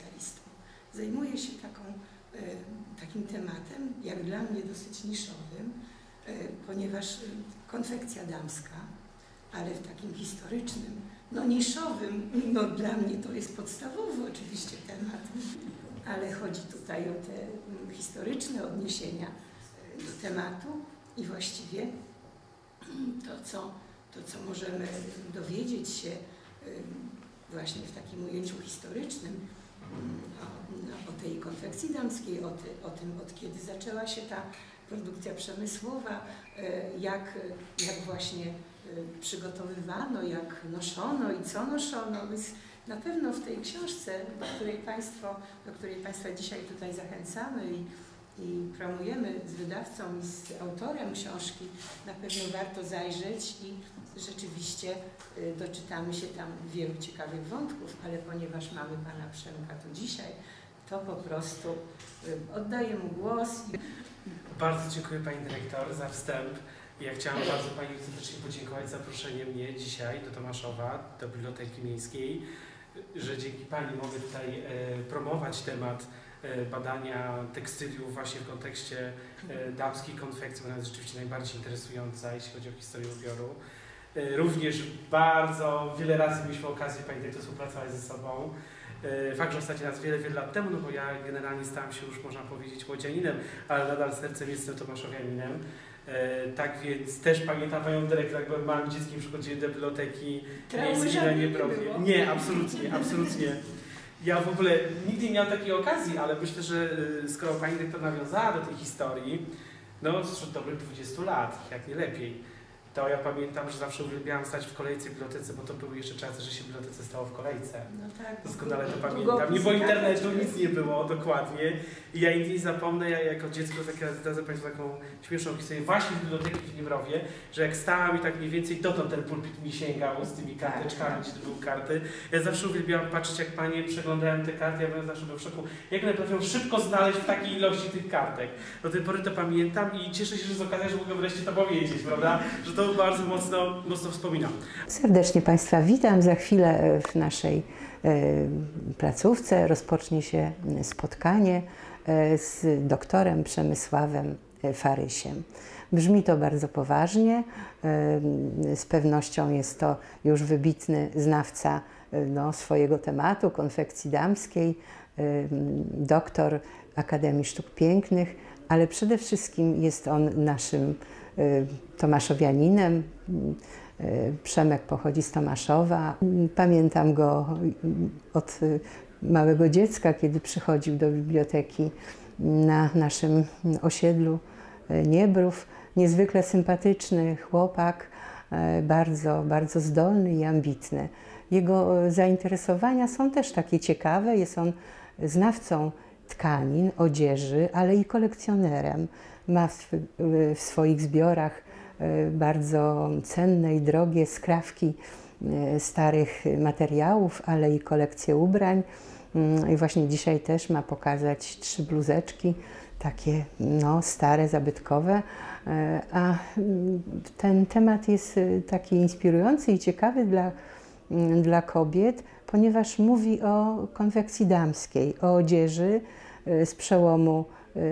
specjalistką. Zajmuję się takim tematem, jak dla mnie dosyć niszowym, ponieważ konfekcja damska, ale w takim historycznym, no niszowym, no dla mnie to jest podstawowy oczywiście temat, ale chodzi tutaj o te historyczne odniesienia do tematu i właściwie to, co możemy dowiedzieć się właśnie w takim ujęciu historycznym o tej konfekcji damskiej, o tym, od kiedy zaczęła się ta produkcja przemysłowa, jak właśnie przygotowywano, jak noszono i co noszono. Więc na pewno w tej książce, do której Państwa dzisiaj tutaj zachęcamy i promujemy z wydawcą i z autorem książki, na pewno warto zajrzeć i rzeczywiście doczytamy się tam wielu ciekawych wątków, ale ponieważ mamy Pana Przemka tu dzisiaj, to po prostu oddaję mu głos. Bardzo dziękuję Pani Dyrektor za wstęp. Ja chciałam bardzo Pani serdecznie podziękować za zaproszenie mnie dzisiaj do Tomaszowa, do Biblioteki Miejskiej, że dzięki Pani mogę tutaj promować temat badania tekstyliów właśnie w kontekście damskiej konfekcji, ona jest rzeczywiście najbardziej interesująca, jeśli chodzi o historię ubioru. Również bardzo wiele razy mieliśmy okazję, Pani Dyrektor, współpracować ze sobą. Fakt, że ostatni raz wiele lat temu, no bo ja generalnie stałem się już, można powiedzieć, łodzianinem, ale nadal sercem jestem tomaszowianinem. Tak więc też pamiętam Panią Dyrektor, jak byłem małym dzieckiem, przychodziłem do Biblioteki Miejskiej na Niebrowie. Nie, absolutnie, absolutnie. Ja w ogóle nigdy nie miałem takiej okazji, ale myślę, że skoro Pani Dyrektor nawiązała do tej historii, no sprzed dobrych 20 lat, jak nie lepiej, to ja pamiętam, że zawsze uwielbiałam stać w kolejce w bibliotece, bo to były jeszcze czasy, że się w bibliotece stało w kolejce. No tak. Doskonale to pamiętam. Nie było internetu, nic nie było, dokładnie. I ja nigdy nie zapomnę, ja jako dziecko zdradzę Państwu taką śmieszną historię właśnie w biblioteki w Niebrowie, że jak stałam i tak mniej więcej dotąd ten pulpit mi sięgał z tymi karteczkami, gdzie to były karty. Ja zawsze uwielbiałam patrzeć, jak Panie przeglądają te karty, ja byłem zawsze w szoku, jak one potrafią szybko znaleźć w takiej ilości tych kartek. Do tej pory to pamiętam i cieszę się, że z okazji, że mogę wreszcie to powiedzieć, prawda? Że to bardzo mocno wspominam. Serdecznie Państwa witam. Za chwilę w naszej placówce rozpocznie się spotkanie z doktorem Przemysławem Farysiem. Brzmi to bardzo poważnie. Z pewnością jest to już wybitny znawca swojego tematu, konfekcji damskiej, doktor Akademii Sztuk Pięknych, ale przede wszystkim jest on naszym tomaszowianinem. Przemek pochodzi z Tomaszowa. Pamiętam go od małego dziecka, kiedy przychodził do biblioteki na naszym osiedlu Niebrów. Niezwykle sympatyczny chłopak, bardzo zdolny i ambitny. Jego zainteresowania są też takie ciekawe. Jest on znawcą tkanin, odzieży, ale i kolekcjonerem. Ma w swoich zbiorach bardzo cenne i drogie skrawki starych materiałów, ale i kolekcję ubrań. I właśnie dzisiaj też ma pokazać 3 bluzeczki, takie stare, zabytkowe. A ten temat jest taki inspirujący i ciekawy dla kobiet, ponieważ mówi o konfekcji damskiej, o odzieży z przełomu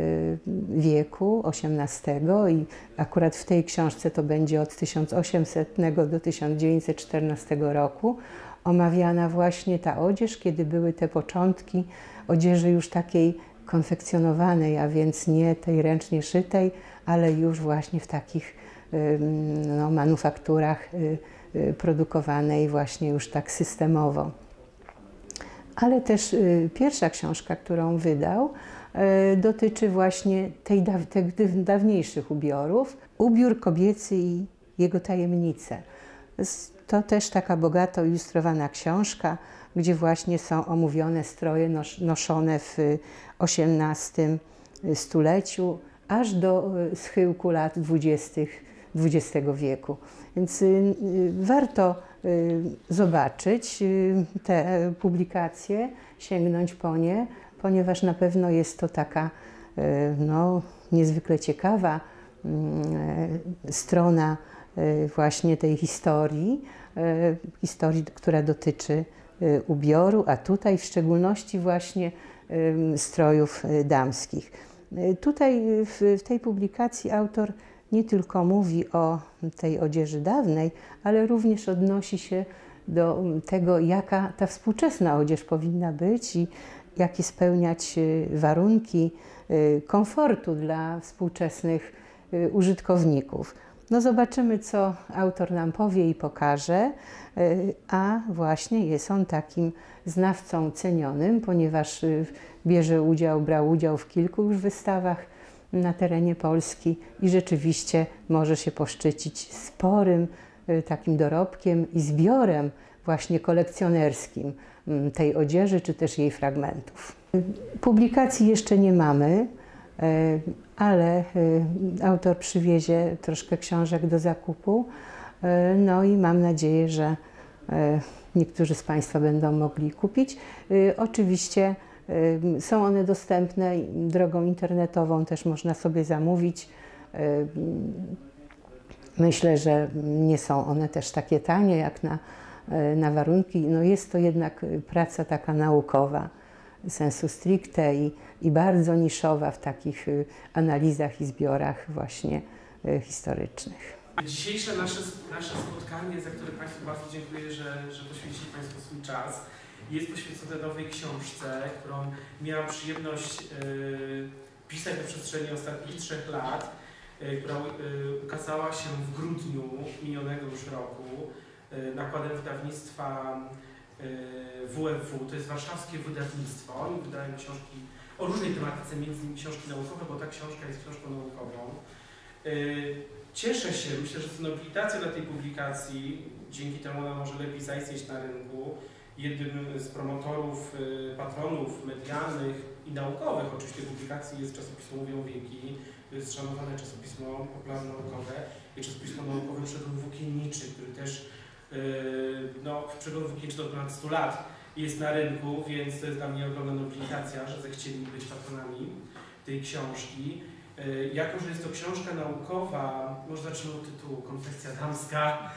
wieku XVIII i akurat w tej książce to będzie od 1800 do 1914 roku omawiana właśnie ta odzież, kiedy były te początki odzieży już takiej konfekcjonowanej, a więc nie tej ręcznie szytej, ale już właśnie w takich manufakturach produkowanej właśnie już tak systemowo. Ale też pierwsza książka, którą wydał, dotyczy właśnie tych dawniejszych ubiorów. Ubiór kobiecy i jego tajemnice. To też taka bogato ilustrowana książka, gdzie właśnie są omówione stroje noszone w XVIII stuleciu, aż do schyłku lat 20. XX wieku. Więc warto zobaczyć te publikacje, sięgnąć po nie, ponieważ na pewno jest to taka niezwykle ciekawa strona właśnie tej historii, która dotyczy ubioru, a tutaj w szczególności właśnie strojów damskich. Tutaj w tej publikacji autor nie tylko mówi o tej odzieży dawnej, ale również odnosi się do tego, jaka ta współczesna odzież powinna być i jakie spełniać warunki komfortu dla współczesnych użytkowników. No zobaczymy, co autor nam powie i pokaże, a właśnie jest on takim znawcą cenionym, ponieważ brał udział w kilku już wystawach na terenie Polski i rzeczywiście może się poszczycić sporym takim dorobkiem i zbiorem właśnie kolekcjonerskim tej odzieży, czy też jej fragmentów. Publikacji jeszcze nie mamy, ale autor przywiezie troszkę książek do zakupu, no i mam nadzieję, że niektórzy z Państwa będą mogli kupić. Oczywiście są one dostępne drogą internetową, też można sobie zamówić. Myślę, że nie są one też takie tanie jak na warunki. No jest to jednak praca taka naukowa, sensu stricte i bardzo niszowa w takich analizach i zbiorach właśnie historycznych. Dzisiejsze nasze spotkanie, za które Państwu bardzo dziękuję, że poświęcili Państwo swój czas, jest poświęcone nowej książce, którą miałam przyjemność pisać na przestrzeni ostatnich 3 lat, która ukazała się w grudniu minionego już roku nakładem wydawnictwa WFW, to jest warszawskie wydawnictwo. Oni wydają książki o różnej tematyce, między innymi książki naukowe, bo ta książka jest książką naukową. Cieszę się, myślę, że to nobilitacja dla tej publikacji, dzięki temu ona może lepiej zaistnieć na rynku. Jednym z promotorów, patronów medialnych i naukowych oczywiście publikacji jest czasopismo Mówią Wieki. To jest szanowane czasopismo popularno-naukowe i czasopismo naukowe Przegląd Włókienniczy, który też Przegląd Włókienniczy od ponad 100 lat jest na rynku, więc to jest dla mnie ogromna nobilitacja, że zechcieli być patronami tej książki. Jako że jest to książka naukowa, może zacznę od tytułu Konfekcja damska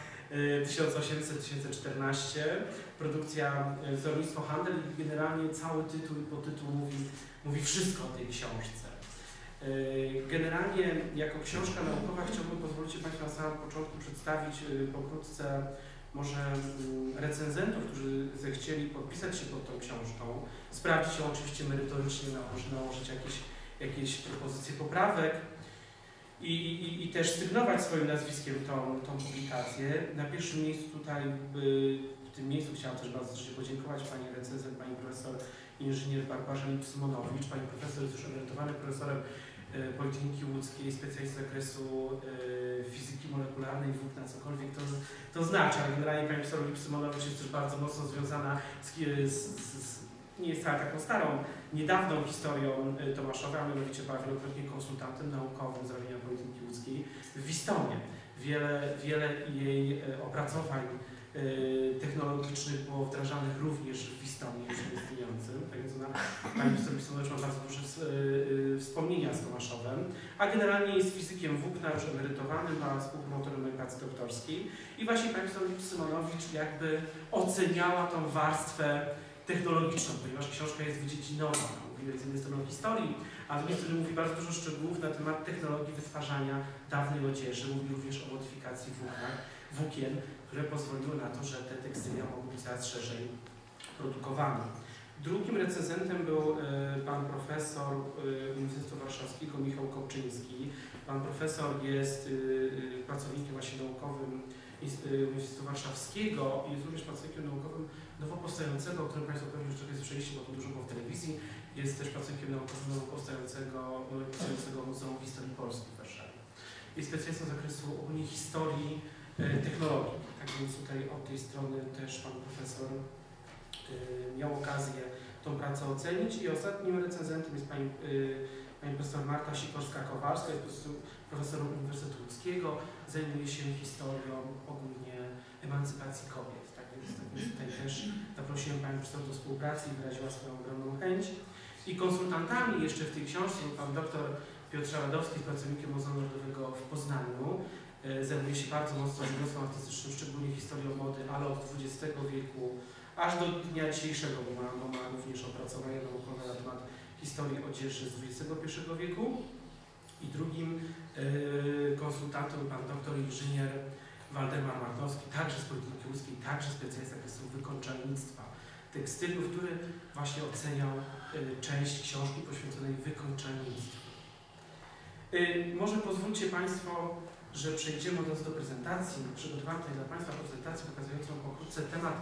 1800-2014, produkcja wydawnictwo Handel i generalnie cały tytuł i podtytuł mówi wszystko o tej książce. Generalnie jako książka naukowa chciałbym, pozwolicie Państwo, na samym początku przedstawić pokrótce może recenzentów, którzy zechcieli podpisać się pod tą książką, sprawdzić ją oczywiście merytorycznie, nałożyć jakieś propozycje poprawek i też sygnować swoim nazwiskiem tą publikację. Na pierwszym miejscu tutaj, w tym miejscu chciałam też bardzo serdecznie podziękować pani recenzent, pani profesor inżynier Barbarze Lipsymonowicz. Pani profesor jest już emerytowanym profesorem Politechniki Łódzkiej, specjalista z zakresu fizyki molekularnej, włókna, cokolwiek to znaczy, ale generalnie pani profesor Lipsymonowicz jest też bardzo mocno związana nie jest wcale taką starą, niedawną historią Tomaszowa, a mianowicie była wielokrotnie konsultantem naukowym z ramienia Politechniki Łódzkiej w Wistonie. Wiele jej opracowań technologicznych było wdrażanych również w Wistonie już istniejącym, tak więc pani profesor Lipsymonowicz ma bardzo duże wspomnienia z Tomaszowem, a generalnie jest fizykiem włókna, już emerytowanym, ma współpromotorem mojej pracy doktorskiej i właśnie pani profesor Lipsymonowicz jakby oceniała tą warstwę technologiczną, ponieważ książka jest wydziedzinowa. Mówi z jednej strony o historii, a z drugiej strony mówi bardzo dużo szczegółów na temat technologii wytwarzania dawnej odzieży. Mówi również o modyfikacji włókien, które pozwoliły na to, że te tekstylia mogły być coraz szerzej produkowane. Drugim recenzentem był pan profesor Uniwersytetu Warszawskiego Michał Kopczyński. Pan profesor jest pracownikiem właśnie naukowym Uniwersytetu Warszawskiego i jest również pracownikiem naukowym nowo powstającego, o którym Państwo pewnie już trochę słyszeliście, bo to dużo było w telewizji. Jest też pracownikiem naukowym nowo powstającego Muzeum Historii Polski w Warszawie. Jest specjalistą z zakresu ogólnie historii technologii. Tak więc tutaj od tej strony też pan profesor miał okazję tą pracę ocenić. I ostatnim recenzentem jest pani profesor Marta Sikorska-Kowalska, jest profesorem Uniwersytetu Łódzkiego, zajmuje się historią ogólnie emancypacji kobiet. Tak więc tutaj też zaprosiłem panią profesor do współpracy i wyraziła swoją ogromną chęć. I konsultantami jeszcze w tej książce był pan doktor Piotr Radowski, pracownikiem Muzeum Narodowego w Poznaniu. Zajmuje się bardzo mocno rzemiosłem artystycznym, szczególnie historią mody, ale od XX wieku aż do dnia dzisiejszego, bo ma również opracowania naukowe na temat historii odzieży z XXI wieku. I drugim konsultantem pan doktor inżynier Waldemar Martowski, także z polityki łódzkiej, także specjalista kwestii wykończennictwa tekstylu, który właśnie oceniał część książki poświęconej wykończennictwu. Może pozwólcie Państwo, że przejdziemy od razu do prezentacji. Przygotowałem tutaj dla Państwa prezentację pokazującą pokrótce temat,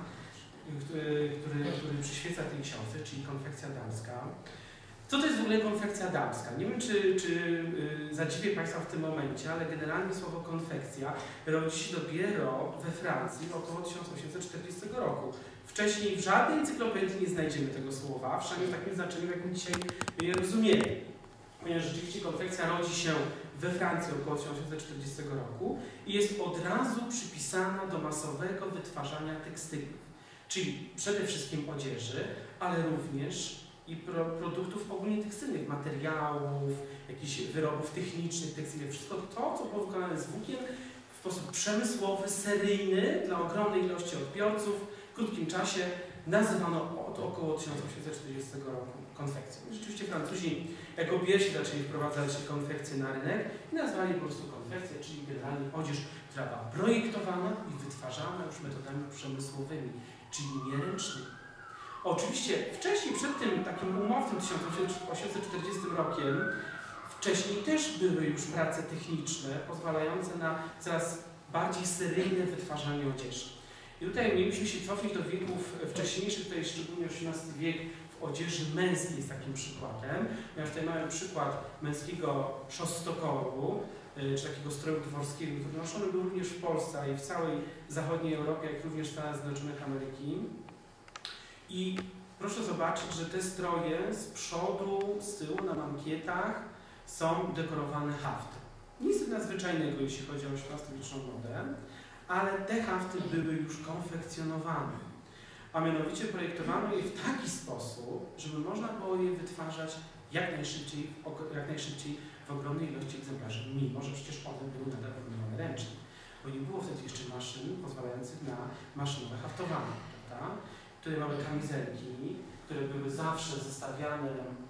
który przyświeca tej książce, czyli konfekcja damska. Co to jest w ogóle konfekcja damska? Nie wiem, czy zadziwię Państwa w tym momencie, ale generalnie słowo konfekcja rodzi się dopiero we Francji około 1840 roku. Wcześniej w żadnej encyklopedii nie znajdziemy tego słowa, przynajmniej w takim znaczeniu, w jakim dzisiaj je rozumiemy. Ponieważ rzeczywiście konfekcja rodzi się we Francji około 1840 roku i jest od razu przypisana do masowego wytwarzania tekstyliów, czyli przede wszystkim odzieży, ale również i produktów ogólnie tekstylnych, materiałów, jakichś wyrobów technicznych, tekstyliów, wszystko to, co było wykonane z włókien w sposób przemysłowy, seryjny dla ogromnej ilości odbiorców w krótkim czasie nazywano od około 1840 roku konfekcją. Rzeczywiście Francuzi jako pierwsi zaczęli wprowadzać konfekcję na rynek i nazwali po prostu konfekcję, czyli generalnie odzież, która była projektowana i wytwarzana już metodami przemysłowymi, czyli nieręcznymi. Oczywiście wcześniej, przed tym takim umownym 1840 rokiem, wcześniej też były już prace techniczne pozwalające na coraz bardziej seryjne wytwarzanie odzieży. I tutaj mieliśmy się cofnąć do wieków wcześniejszych, tutaj szczególnie XVIII wiek w odzieży męskiej jest takim przykładem. Ponieważ tutaj mamy przykład męskiego szostokoru, czy takiego stroju dworskiego, który noszony był również w Polsce i w całej zachodniej Europie, jak również w Stanach Zjednoczonych Ameryki. I proszę zobaczyć, że te stroje z przodu, z tyłu na mankietach są dekorowane hafty. Nic nadzwyczajnego, jeśli chodzi o XVIII-wieczną modę, ale te hafty były już konfekcjonowane, a mianowicie projektowano je w taki sposób, żeby można było je wytwarzać jak najszybciej w ogromnej ilości egzemplarzy, mimo że przecież one były nadal wykonywane ręcznie, bo nie było wtedy jeszcze maszyn pozwalających na maszynowe haftowanie, prawda? Tutaj mamy kamizelki, które były zawsze zestawiane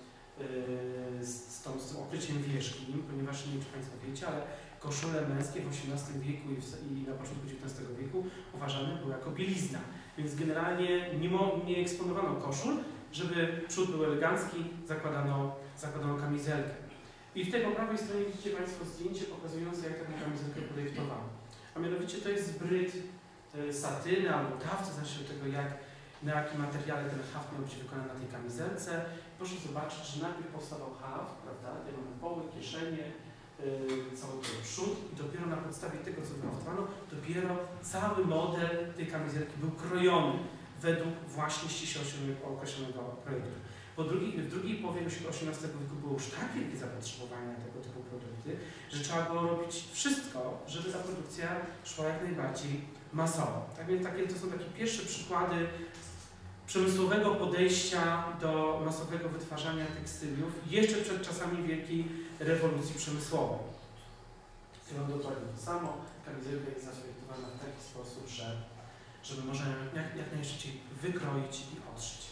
z tym okryciem wierzchnim, ponieważ nie wiem, czy Państwo wiecie, ale koszule męskie w XVIII wieku i na początku XIX wieku uważane były jako bielizna, więc generalnie nie eksponowano koszul, żeby przód był elegancki, zakładano kamizelkę. I w tej po prawej stronie widzicie Państwo zdjęcie pokazujące, jak taką kamizelkę projektowano. A mianowicie to jest zbryt satyny albo tawce, znaczy tego, na jakim materiale ten haft miał być wykonany na tej kamizelce. Proszę zobaczyć, że najpierw powstawał haft, prawda? Tutaj mamy poły, kieszenie, cały ten przód i dopiero na podstawie tego, co wyhaftowano, dopiero cały model tej kamizelki był krojony według właśnie ściśle określonego projektu. W drugiej połowie XVIII wieku było już tak wielkie zapotrzebowanie na tego typu produkty, że trzeba było robić wszystko, żeby ta produkcja szła jak najbardziej masowo. Tak więc to są takie pierwsze przykłady przemysłowego podejścia do masowego wytwarzania tekstyliów jeszcze przed czasami wielkiej rewolucji przemysłowej. Ja mam dokładnie to samo. Kamizelka jest zaprojektowana w taki sposób, żeby można jak najszybciej wykroić i odszyć.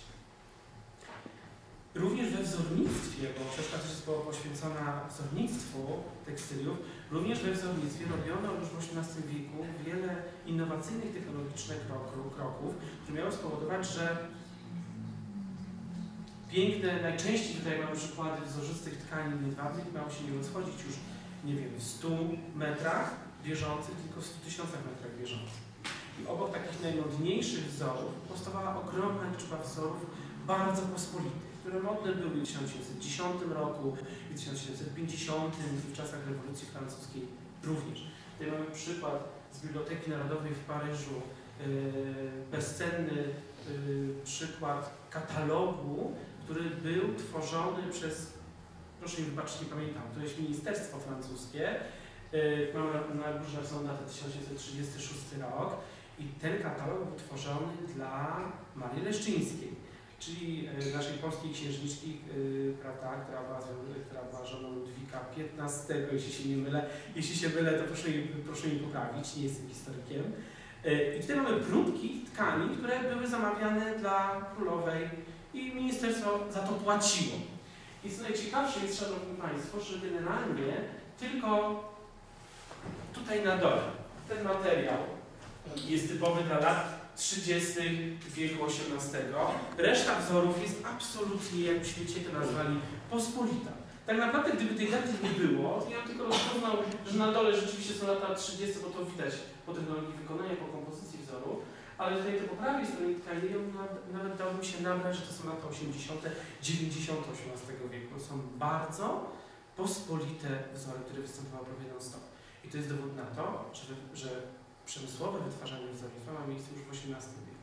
Również we wzornictwie, bo książka też jest poświęcona wzornictwu tekstyliów, również we wzornictwie robiono już w XVIII wieku wiele innowacyjnych technologicznych kroków, które miały spowodować, że piękne, najczęściej tutaj mamy przykłady wzorzystych tkanin jedwabnych, mają się nie rozchodzić już, nie wiem, w 100 metrach bieżących, tylko w 100 000 metrach bieżących. I obok takich najmodniejszych wzorów powstawała ogromna liczba wzorów bardzo pospolitych, które modne były w 1810 roku, w 1750 i w czasach rewolucji francuskiej również. Tutaj mamy przykład z Biblioteki Narodowej w Paryżu, bezcenny przykład katalogu, który był tworzony przez, proszę mi wybaczyć, nie pamiętam, to jest ministerstwo francuskie, mamy na górze są datę 1936 rok i ten katalog był tworzony dla Marii Leszczyńskiej, czyli naszej polskiej księżniczki, prawda, która była żoną Ludwika XV, jeśli się nie mylę. Jeśli się mylę, to proszę mi poprawić, nie jestem historykiem. I tutaj mamy próbki tkanin, które były zamawiane dla królowej i ministerstwo za to płaciło. I co najciekawsze jest, szanowni państwo, że generalnie tylko tutaj na dole ten materiał jest typowy dla lat 30. wieku XVIII. Reszta wzorów jest absolutnie, jakbyśmy dzisiaj to nazwali, pospolita. Tak naprawdę, gdyby tej daty nie było, to ja bym tylko rozpoznał, że na dole rzeczywiście są lata 30, bo to widać po technologii wykonania, po kompozycji wzoru, ale tutaj to po prawej stronie tkanin nawet dałoby się nabrać, że to są lata 80., 90. XVIII wieku. To są bardzo pospolite wzory, które występowały prawie non-stop. I to jest dowód na to, że przemysłowe wytwarzanie wzornictwa ma miejsce już w XVIII wieku.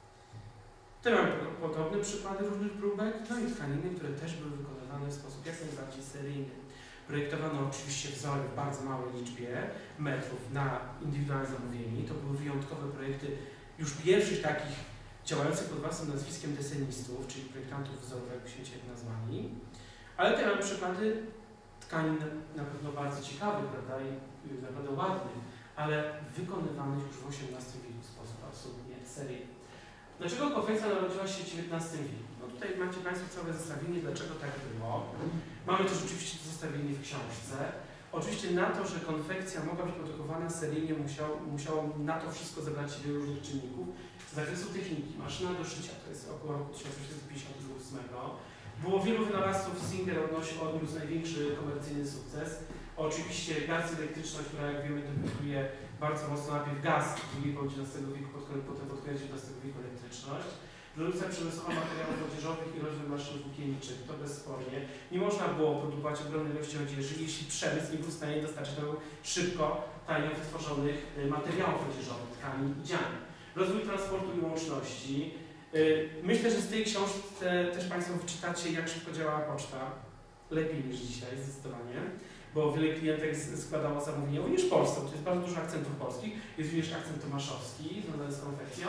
Tutaj mamy podobne przykłady różnych próbek, no i tkaniny, które też były wykonywane w sposób jak najbardziej seryjny. Projektowano oczywiście wzory w bardzo małej liczbie metrów na indywidualne zamówienie. To były wyjątkowe projekty już pierwszych takich działających pod własnym nazwiskiem desenistów, czyli projektantów wzorów, jakbyśmy cię nazwali. Ale tutaj mamy przykłady tkanin na pewno bardzo ciekawych, prawda, i naprawdę ładnych, ale wykonywanych już w XVIII wieku w sposób absolutnie seryjny. Dlaczego konfekcja narodziła się w XIX wieku? No tutaj macie Państwo całe zestawienie, dlaczego tak było. Mamy też oczywiście to zestawienie w książce. Oczywiście na to, że konfekcja mogła być produkowana seryjnie, musiało na to wszystko zebrać się wielu różnych czynników. Z zakresu techniki, maszyna do szycia, to jest około roku 1858. Było wielu wynalazców, Singer odniósł największy komercyjny sukces. Oczywiście gaz elektryczny, która jak wiemy debiutuje bardzo mocno najpierw gaz w drugiej połowie XIX wieku, potem pod koniec XIX wieku elektryczność. Produkcja przemysłowa materiałów odzieżowych i rozwój maszyn włókienniczych, to bezspornie. Nie można było produkować ogromnej ilości odzieży, jeśli przemysł nie był w stanie dostarczyć do szybko, tanio wytworzonych materiałów odzieżowych, tkanin i dzian. Rozwój transportu i łączności. Myślę, że z tej książki też Państwo wyczytacie, jak szybko działała poczta. Lepiej niż dzisiaj, zdecydowanie. Bo wiele klientek składało zamówienia również w Polsce. To jest bardzo dużo akcentów polskich. Jest również akcent tomaszowski związany z konfekcją.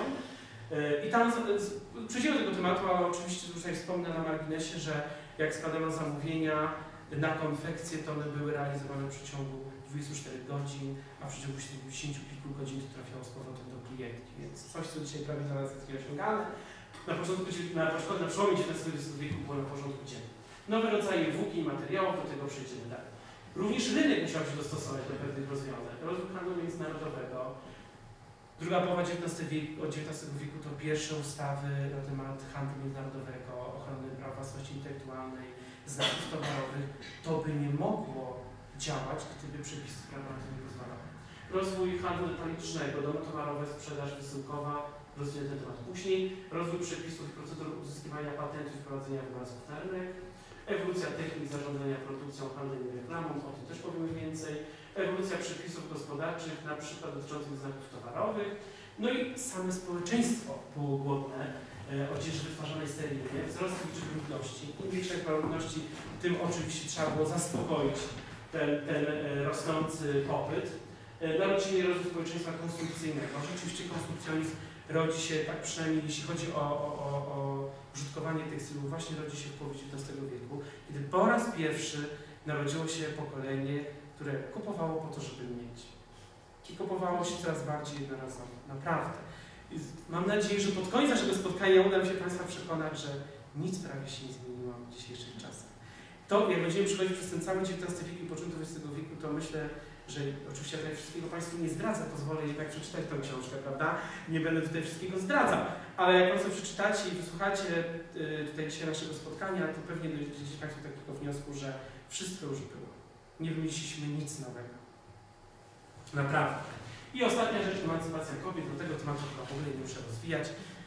I tam przejdziemy do tego tematu, ale oczywiście tutaj wspomnę na marginesie, że jak składano zamówienia na konfekcję, to one były realizowane w przeciągu 24 godzin, a w przeciągu 70 kilku godzin to trafiało z powrotem do klientki. Więc coś, co dzisiaj prawie dla nas jest nieosiągalne, na przełomie XIX wieku było na porządku dziennym. Nowe rodzaje włókien i materiałów, do tego przejdziemy dalej. Również rynek musiał się dostosować do pewnych rozwiązań. Rozwój handlu międzynarodowego. Druga połowa XIX wieku to pierwsze ustawy na temat handlu międzynarodowego, ochrony praw własności intelektualnej, znaków towarowych. To by nie mogło działać, gdyby przepisy prawa na to nie pozwalały. Rozwój handlu detalicznego, domy towarowe, sprzedaż wysyłkowa, rozwinięty ten temat później. Rozwój przepisów i procedur uzyskiwania patentów i wprowadzenia wynalazków na rynek. Ewolucja technik zarządzania produkcją, handlem i reklamą, o tym też powiemy więcej. Ewolucja przepisów gospodarczych, na przykład dotyczących znaków towarowych. No i same społeczeństwo było głodne odzieży wytwarzanej seryjnie, wzrost liczby ludności. Im większa liczba ludności, tym oczywiście trzeba było zaspokoić ten rosnący popyt. Narodzenie i rozwój społeczeństwa konsumpcyjnego. Rzeczywiście konsumpcjonizm rodzi się, tak przynajmniej jeśli chodzi o użytkowanie tekstylu, właśnie rodzi się w połowie XIX wieku, kiedy po raz pierwszy narodziło się pokolenie, które kupowało po to, żeby mieć. I kupowało się coraz bardziej jednorazowo. Naprawdę. I mam nadzieję, że pod koniec naszego spotkania uda mi się Państwa przekonać, że nic prawie się nie zmieniło w dzisiejszych czasach. To, jak będziemy przechodzić przez ten cały XIX wiek i początek XX wieku, to myślę, że oczywiście ja tutaj wszystkiego Państwu nie zdradzę, pozwolę jednak przeczytać tę książkę, prawda? Nie będę tutaj wszystkiego zdradzał, ale jak Państwo przeczytacie i wysłuchacie tutaj dzisiaj naszego spotkania, to pewnie dojdziecie Państwo do takiego wniosku, że wszystko już było. Nie wymyśliliśmy nic nowego. Naprawdę. I ostatnia rzecz, emancypacja kobiet, do tego tematu chyba w ogóle nie muszę rozwijać.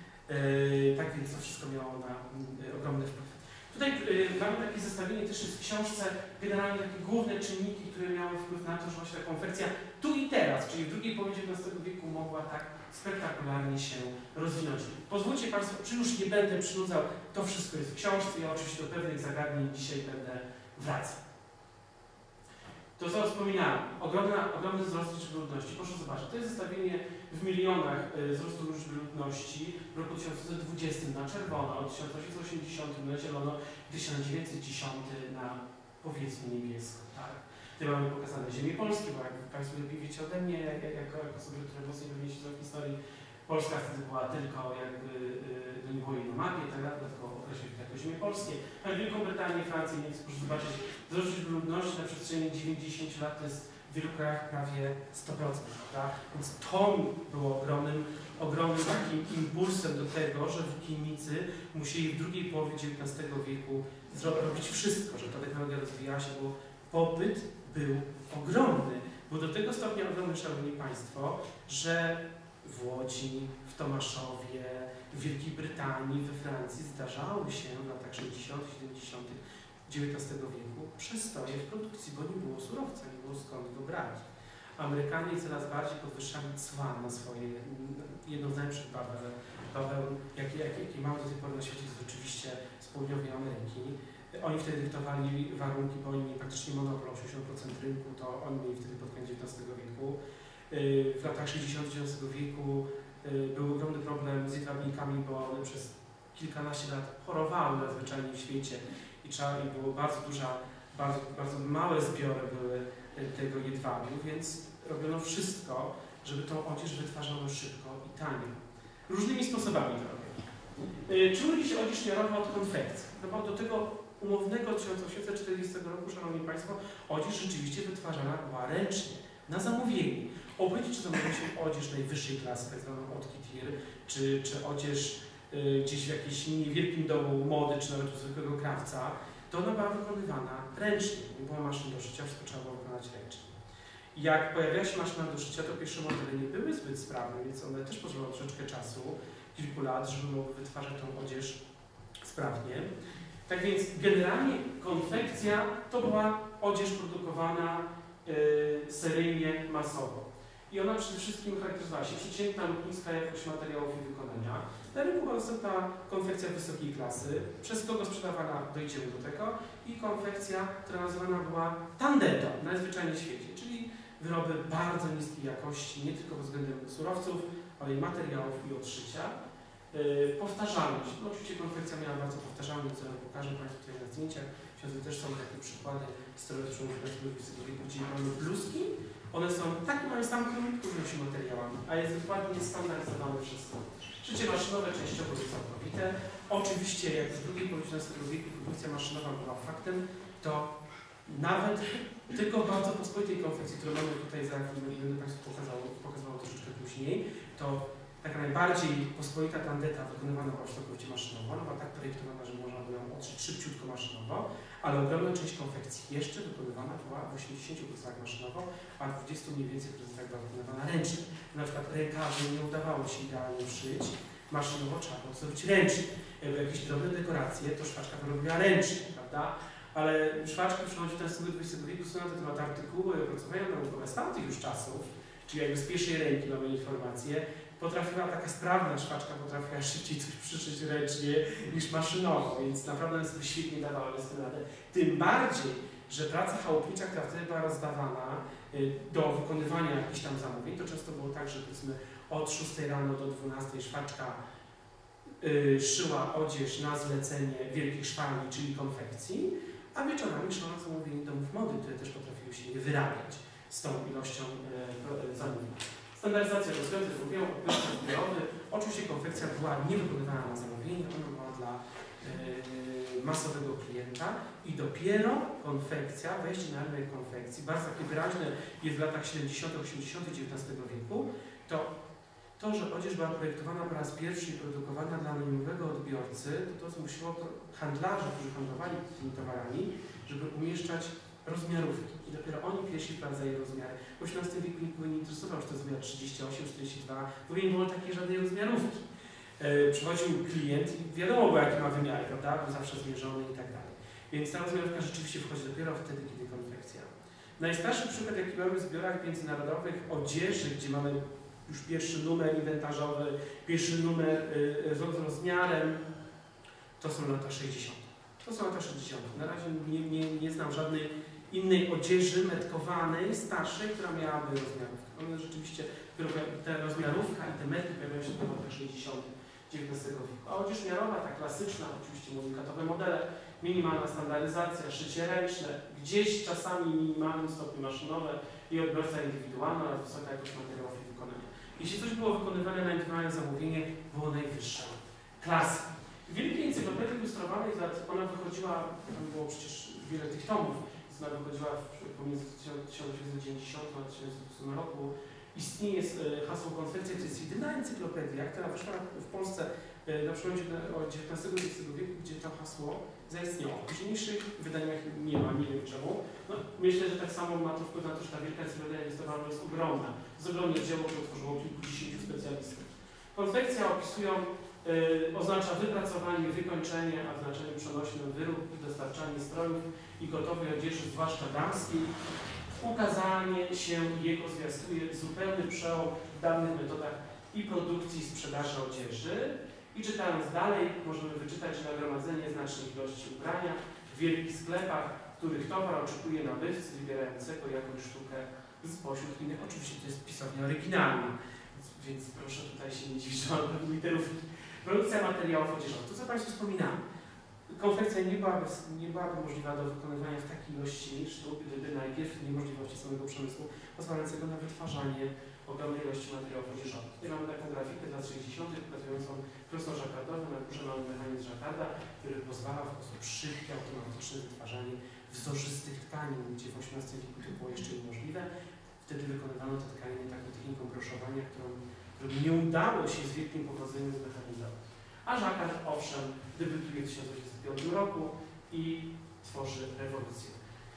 Tak więc to wszystko miało na ogromny wpływ. Tutaj mamy takie zestawienie też w książce, generalnie takie główne czynniki, które miały wpływ na to, że właśnie ta konfekcja tu i teraz, czyli w drugiej połowie XIX wieku mogła tak spektakularnie się rozwinąć. Pozwólcie Państwo, czy już nie będę przynudzał, to wszystko jest w książce, ja oczywiście do pewnych zagadnień dzisiaj będę wracał. To co wspominałem, ogromny wzrost liczby ludności. Proszę zobaczyć, to jest zestawienie w milionach wzrostu liczby ludności w roku 1920 na czerwono, 1880 na zielono, 1910 na powiedzmy niebiesko. Tak? Tutaj mamy pokazane ziemie polskie, bo jak Państwo lepiej wiecie ode mnie, jako osoby, które mocniej pewnie siedzą w historii, Polska wtedy była tylko jakby, to nie było jej na mapie, tak, tylko określić jako ziemie polskie. Ale Wielką Brytanię, Francję, Niemcy, proszę zobaczyć, wzrost ludności na przestrzeni 90 lat to jest w wielu krajach prawie 100%, prawda? Więc to było ogromnym takim impulsem do tego, że włókiennicy musieli w drugiej połowie XIX wieku robić wszystko, żeby ta technologia rozwijała się, bo popyt był ogromny. Był do tego stopnia ogromny, Szanowni Państwo, że w Łodzi, w Tomaszowie, w Wielkiej Brytanii, we Francji zdarzały się w latach 60., 70. XIX wieku przestoje w produkcji, bo nie było surowca, nie było skąd go brać. Amerykanie coraz bardziej podwyższali cła na swoje, jedną z najlepszych baweł, jakie mamy do tej pory na świecie, to jest oczywiście z południowej Ameryki. Oni wtedy dyktowali warunki, bo oni mieli praktycznie monopol, 80% rynku, to oni mieli wtedy pod koniec XIX wieku. W latach 60. XIX wieku był ogromny problem z jedwabnikami, bo one przez kilkanaście lat chorowały nadzwyczajnie w świecie i było bardzo małe zbiory były tego jedwabiu, więc robiono wszystko, żeby tą odzież wytwarzano szybko i tanio. Różnymi sposobami to robiono. Czym różni się odzież miarowa od konfekcji? No bo do tego umownego 1840 roku, Szanowni Państwo, odzież rzeczywiście wytwarzana była ręcznie, na zamówienie. Obojętnie, czy zamawiała się odzież najwyższej klasy, tak zwaną haute couture, czy odzież gdzieś w jakimś niewielkim domu mody, czy nawet u zwykłego krawca, to ona była wykonywana ręcznie. Nie było maszyn do szycia, wszystko trzeba było wykonać ręcznie. Jak pojawiała się maszyna do szycia, to pierwsze modele nie były zbyt sprawne, więc one też potrzebowały troszeczkę czasu, kilku lat, żeby mogły wytwarzać tą odzież sprawnie. Tak więc generalnie konfekcja to była odzież produkowana seryjnie, masowo. I ona przede wszystkim charakteryzowała się przeciętna lub niska jakość materiałów i wykonania. Na rynku była dostępna konfekcja wysokiej klasy, przez kogo sprzedawana, dojdziemy do tego, i konfekcja, która nazywana była tandetto, najzwyczajniej w świecie, czyli wyroby bardzo niskiej jakości, nie tylko pod względem surowców, ale i materiałów i odszycia. Powtarzalność. No oczywiście konfekcja miała bardzo powtarzalność, co ja pokażę Państwu tutaj na zdjęciach. Tutaj też są takie przykłady historii XX wieku, gdzie mamy bluzki. One są taki mają sam różnymi materiałami, a jest dokładnie standaryzowane wszystko. Szycie maszynowe częściowo jest całkowite. Oczywiście jak w drugiej połowie XIX wieku produkcja maszynowa była faktem, to nawet tylko w bardzo pospolitej konfekcji, którą mamy tutaj za chwilę, będę Państwu pokazywał troszeczkę później, to taka najbardziej pospolita tandeta wykonywana była całkowicie maszynowo, ona była tak projektowana, że można było ją odszyć szybciutko maszynowo, ale ogromna część konfekcji jeszcze wykonywana była w 80% maszynowo, a w 20% mniej więcej procentach była wykonywana ręcznie. Na przykład rękawy nie udawało się idealnie wszyć, maszynowo trzeba było zrobić ręcznie. Jakby jakieś drobne dekoracje, to szwaczka to robiła ręcznie, prawda? Ale szwaczka przychodzi ten styl XX wieku, są na temat artykuły i opracowania naukowe z tamtych już czasów, czyli jakby z pierwszej ręki mamy informacje, potrafiła taka sprawna szwaczka, potrafiła szybciej coś przyszyć ręcznie niż maszynowo, więc naprawdę one sobie świetnie dawały z tym radę. Tym bardziej, że praca chałupnicza, która wtedy była rozdawana do wykonywania jakichś tam zamówień, to często było tak, że powiedzmy od 6 rano do 12 szwaczka szyła odzież na zlecenie wielkich szwalni, czyli konfekcji, a wieczorami szła na zamówienie domów mody, które też potrafiły się nie wyrabiać z tą ilością zamówień. Standaryzacja rozwiązań, mówią o odbiorca zbiorowy. Oczywiście konfekcja była nie wykonywana na zamówienie, ona była dla masowego klienta i dopiero konfekcja, wejście na rynek konfekcji, bardzo takie wyraźne jest w latach 70., 80. XIX wieku, to, że odzież była projektowana po raz pierwszy i produkowana dla anonimowego odbiorcy, to zmusiło handlarzy, którzy handlowali tymi towarami, żeby umieszczać rozmiarówki. I dopiero oni pierwsi wprowadzali rozmiary. W XVIII wieku nikogo nie interesował, czy to jest rozmiar 38, 42, bo nie było takiej żadnej rozmiarówki. Przychodził klient i wiadomo było, jakie ma wymiary, prawda? Był zawsze zmierzony i tak dalej. Więc ta rozmiarówka rzeczywiście wchodzi dopiero wtedy, kiedy konfekcja. Najstarszy przykład, jaki mamy w zbiorach międzynarodowych odzieży, gdzie mamy już pierwszy numer inwentarzowy, pierwszy numer z rozmiarem, to są lata 60. To są lata 60. Na razie nie znam żadnej innej odzieży metkowanej, starszej, która miałaby rozmiarówkę. One rzeczywiście, ta rozmiarówka i te metki pojawiają się w latach 60. XIX wieku. A odzież miarowa, ta klasyczna, oczywiście unikatowe modele, minimalna standaryzacja, szycie ręczne, gdzieś czasami w minimalnym stopniu maszynowe i odbiorca indywidualny oraz wysoka jakość materiałów i wykonania. Jeśli coś było wykonywane na indywidualne zamówienie, było najwyższa klasa. W Wielkiej Encyklopedii Ilustrowanej ona wychodziła, tam było przecież wiele tych tomów, ona wychodziła pomiędzy 1890 a 1908 roku. Istnieje hasło konfekcja, to jest jedyna encyklopedia, która wyszła w Polsce na przełomie XIX wieku, gdzie to hasło zaistniało. W późniejszych wydaniach nie ma, nie wiem czemu. No, myślę, że tak samo ma to wpływ na to, że ta wielka encyklopedia ilustrowana jest ogromna. Z ogromnych dzieł, które utworzyło kilkudziesięciu specjalistów. Konfekcja oznacza wypracowanie, wykończenie, a w znaczeniu przenośnym wyrób i dostarczanie strojów i gotowej odzieży, zwłaszcza damskiej. Ukazanie się jego zwiastuje zupełny przełom w danych metodach i produkcji i sprzedaży odzieży. I czytając dalej, możemy wyczytać, że nagromadzenie znacznej ilości ubrania w wielkich sklepach, których towar oczekuje nabywcy wybierającego jakąś sztukę spośród innych. Oczywiście to jest pisownia oryginalna, więc proszę tutaj się nie dziwić, że mam pewną literówkę. Produkcja materiałów odzieżowych. To, co Państwu wspominałem. Konfekcja nie byłaby możliwa do wykonywania w takiej ilości sztuk, gdyby najpierw niemożliwości samego przemysłu pozwalającego na wytwarzanie ogromnej ilości materiałów odzieżowych. Tutaj mamy taką grafikę z lat 60. pokazującą prostą żakardowy. Na górze mamy mechanizm żakarda, który pozwala w sposób szybki, automatyczne wytwarzanie wzorzystych tkanin, gdzie w XVIII wieku to było jeszcze niemożliwe. Wtedy wykonywano te tkaniny taką techniką groszowania, którą nie udało się z wielkim powodzeniem zmechanizować. A żakard, owszem, debiutuje w 1925 roku i tworzy rewolucję.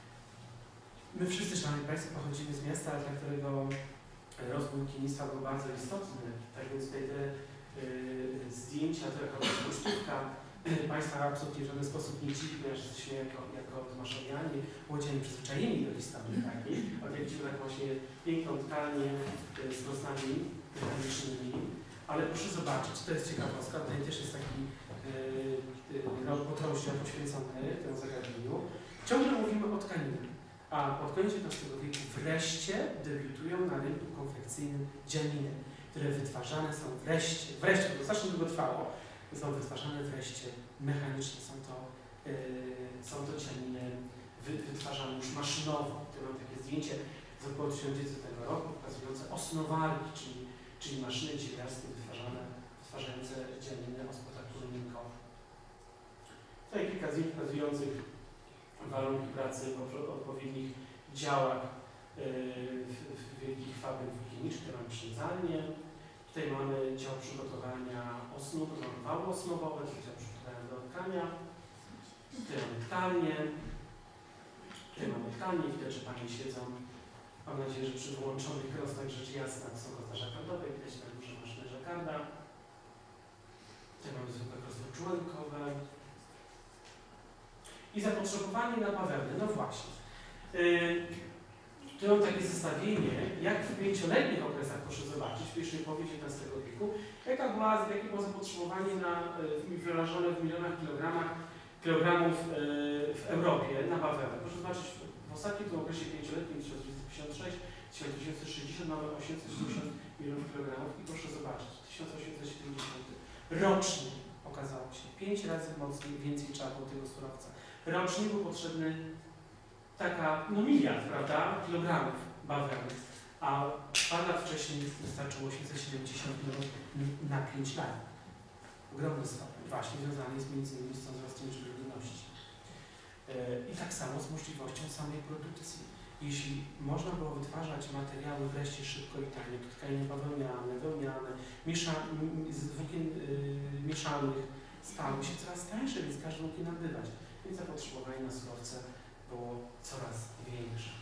My wszyscy, szanowni Państwo, pochodzimy z miasta, dla którego rozwój kiniństwa był bardzo istotny. Tak więc tutaj te zdjęcia, to jako sztuka Państwa absolutnie w żaden sposób nie dziwi, ponieważ jesteśmy jako tomaszowianie, łodzianie przyzwyczajeni do historii takiej. Ale jak widzimy taką właśnie piękną tkalnię z losami mechanicznymi. Ale proszę zobaczyć, to jest ciekawostka, tutaj też jest taki rok potrąśnia poświęcony temu zagadnieniu. Ciągle mówimy o tkaninach, a pod koniec XIX wieku wreszcie debiutują na rynku konfekcyjnym dzianiny, które wytwarzane są wreszcie, to strasznie długo trwało, są wytwarzane wreszcie mechanicznie. Są to dzianiny wytwarzane już maszynowo. Tu mam takie zdjęcie z około 1900 roku pokazujące osnowarki, czyli maszyny dziewiarskie wytwarzające dzianiny o spektaklu linkowych. Tutaj kilka zdjęć pokazujących warunki pracy w odpowiednich działach w wielkich fabryk higienicznych. Mamy przędzalnię. Tutaj mamy dział przygotowania osnów, mamy wały osnowowe, czyli dział przygotowania do tkania. Tutaj mamy tkanie. Tutaj mamy tkanie, widać, że Panie siedzą. Mam nadzieję, że przy wyłączonych krosnach rzecz jasna są krosna żakardowe, widać na górze maszyny żakarda. Tutaj mamy zwykłe krosny członkowe. I zapotrzebowanie na bawełnę. No właśnie. Tu mam takie zestawienie, jak w 5-letnich okresach, proszę zobaczyć, w pierwszej połowie XIX wieku, jakie było zapotrzebowanie wyrażone w milionach kilogramów w Europie na bawełnę. Proszę zobaczyć, w ostatnim tym okresie 5-letnim, 1956-1960 mamy 870 milionów kilogramów i proszę zobaczyć, 1870 rocznie okazało się 5 razy mocniej, więcej trzeba było tego surowca. Rocznie był potrzebny miliard, prawda, kilogramów bawełny, a parę lat wcześniej wystarczyło 870 milionów na 5 lat. Ogromny stopień, właśnie związany jest między innymi z tą wzrostem żywności. I tak samo z możliwością samej produkcji. Jeśli można było wytwarzać materiały wreszcie szybko i tanio, to tkaniny bawełniane, wełniane, z włókien mieszanych stały się coraz tańsze, więc każdy mógł je nabywać. Więc zapotrzebowanie na surowce było coraz większe.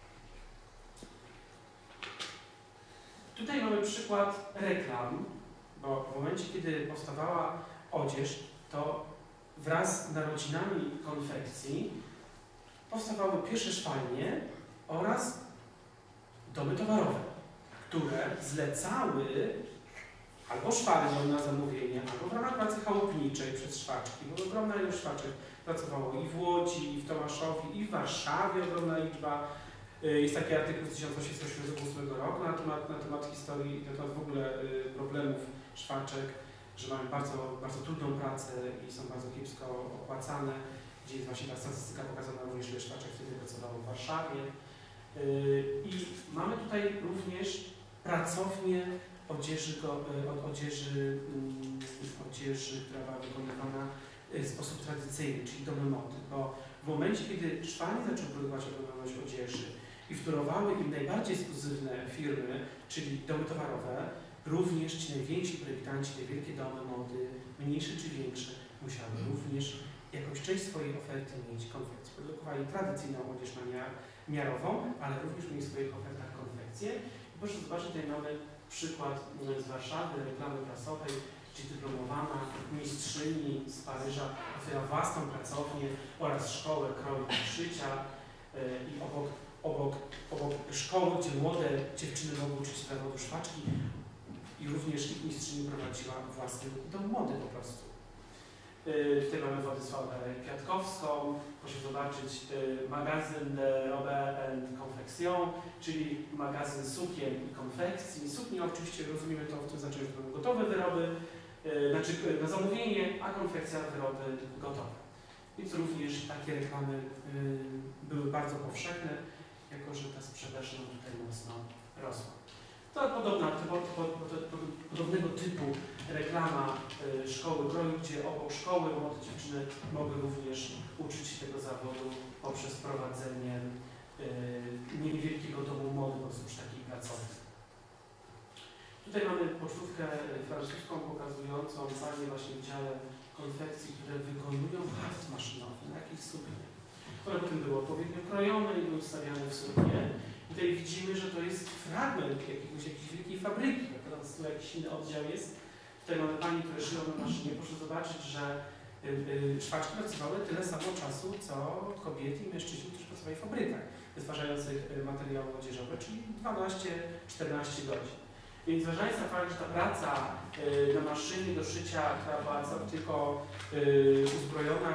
Tutaj mamy przykład reklam, bo w momencie, kiedy powstawała odzież, to wraz z narodzinami konfekcji powstawały pierwsze szwalnie oraz domy towarowe, które zlecały albo szwalniom na zamówienie, albo w ramach pracy chałupniczej przez szwaczki, bo ogromna ilość szwaczek pracowało i w Łodzi, i w Tomaszowie, i w Warszawie ogromna liczba. Jest taki artykuł z 1888 roku na temat historii, na temat w ogóle problemów szwaczek, że mają bardzo, bardzo trudną pracę i są bardzo kiepsko opłacane. W gdzie jest właśnie ta statystyka pokazana również, ile szwaczek wtedy pracowało w Warszawie. I mamy tutaj również pracownię odzieży, która była wykonywana w sposób tradycyjny, czyli domy mody, bo w momencie, kiedy Szwany zaczęły produkować autonomność odzieży i wtórowały im najbardziej ekskluzywne firmy, czyli domy towarowe, również ci najwięksi projektanci, te wielkie domy mody, mniejsze czy większe, musiały również jakąś część swojej oferty mieć konfekcję. Produkowali tradycyjną odzież miarową, ale również mieli w swoich ofertach konfekcję. I proszę zobaczyć, tutaj mamy przykład z Warszawy, reklamy prasowej, gdzie dyplomowana mistrzyni z Paryża otwiera własną pracownię oraz szkołę kroju i szycia i obok szkoły, gdzie młode dziewczyny mogły uczyć się zawodu szwaczki i również ich mistrzyni prowadziła własny dom mody po prostu. Tutaj mamy Władysławę Kwiatkowską, proszę zobaczyć magazyn Robe & Confection, czyli magazyn sukien i konfekcji. Suknie oczywiście rozumiemy to w tym znaczeniu, że to były gotowe wyroby, znaczy na zamówienie, a konfekcja wyroby gotowe. Więc również takie reklamy były bardzo powszechne, jako że ta sprzedaż nam tutaj mocno rosła. To podobnego typu reklama szkoły kroju, gdzie obok szkoły młode dziewczyny mogły również uczyć się tego zawodu poprzez prowadzenie niewielkiego domu mody po prostu przy takiej pracowni. Tutaj mamy pocztówkę francuską pokazującą panie właśnie w dziale konfekcji, które wykonują haft maszynowy na jakichś sukniach. Które potem były odpowiednio krojone i były wstawiane w suknię. I tutaj widzimy, że to jest fragment jakiejś wielkiej fabryki, teraz tu jakiś inny oddział jest. Tutaj mamy pani, które szyją na maszynie. Proszę zobaczyć, że szwaczki pracowały tyle samo czasu, co kobiety i mężczyźni, którzy pracowali w fabrykach wytwarzających materiały odzieżowe, czyli 12-14 godzin. Więc zważając na fakt, że ta praca na maszynie do szycia, która była tylko uzbrojona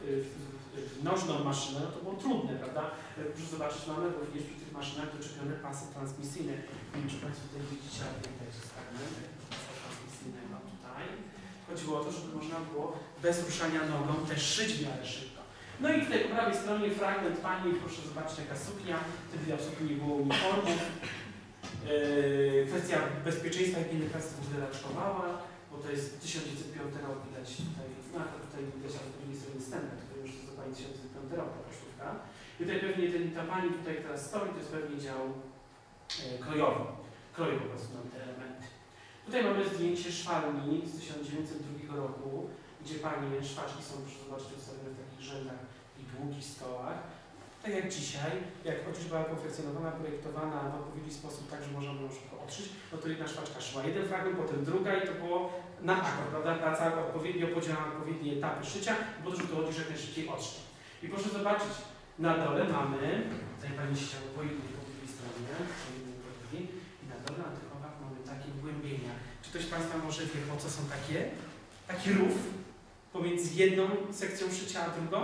w nożną maszynę, no to było trudne, prawda? Proszę zobaczyć, mamy również przy tych maszynach doczepione pasy transmisyjne. Nie wiem, czy Państwo tutaj widzicie, ale tutaj jest fragment pasa transmisyjnego tutaj. Chodziło o to, żeby można było bez ruszania nogą też szyć w miarę szybko. No i tutaj po prawej stronie fragment pani, proszę zobaczyć jaka suknia, wtedy absolutnie nie było uniformów. Kwestia bezpieczeństwa i higieny pracy w ogóle raczkowała, bo to jest 1905 rok, widać tutaj, tutaj widać, ale po drugiej stronie stępek, to już jest zupełnie 1905 rok ta kosztówka. I tutaj pewnie ta pani tutaj teraz stoi, to jest pewnie dział krojowy. Kroju po prostu nam te elementy. Tutaj mamy zdjęcie szwalni z 1902 roku, gdzie panie szwaczki są, proszę zobaczyć, ustawione w takich rzędach i długich stołach. Tak jak dzisiaj, jak odzież była konfekcjonowana, projektowana w odpowiedni sposób, tak, że można było szybko odszyć, no to jedna szwaczka szła jeden fragment, potem druga i to było na akord, prawda? Praca odpowiednio podzielona na odpowiednie etapy szycia, po to, żeby to odzież jak najszybciej odszyć. I proszę zobaczyć, na dole mamy, tutaj pani siedziała po jednej po drugiej stronie, i na dole na tych owach mamy takie wgłębienia. Czy ktoś z Państwa może wie, po co są taki rów pomiędzy jedną sekcją szycia a drugą?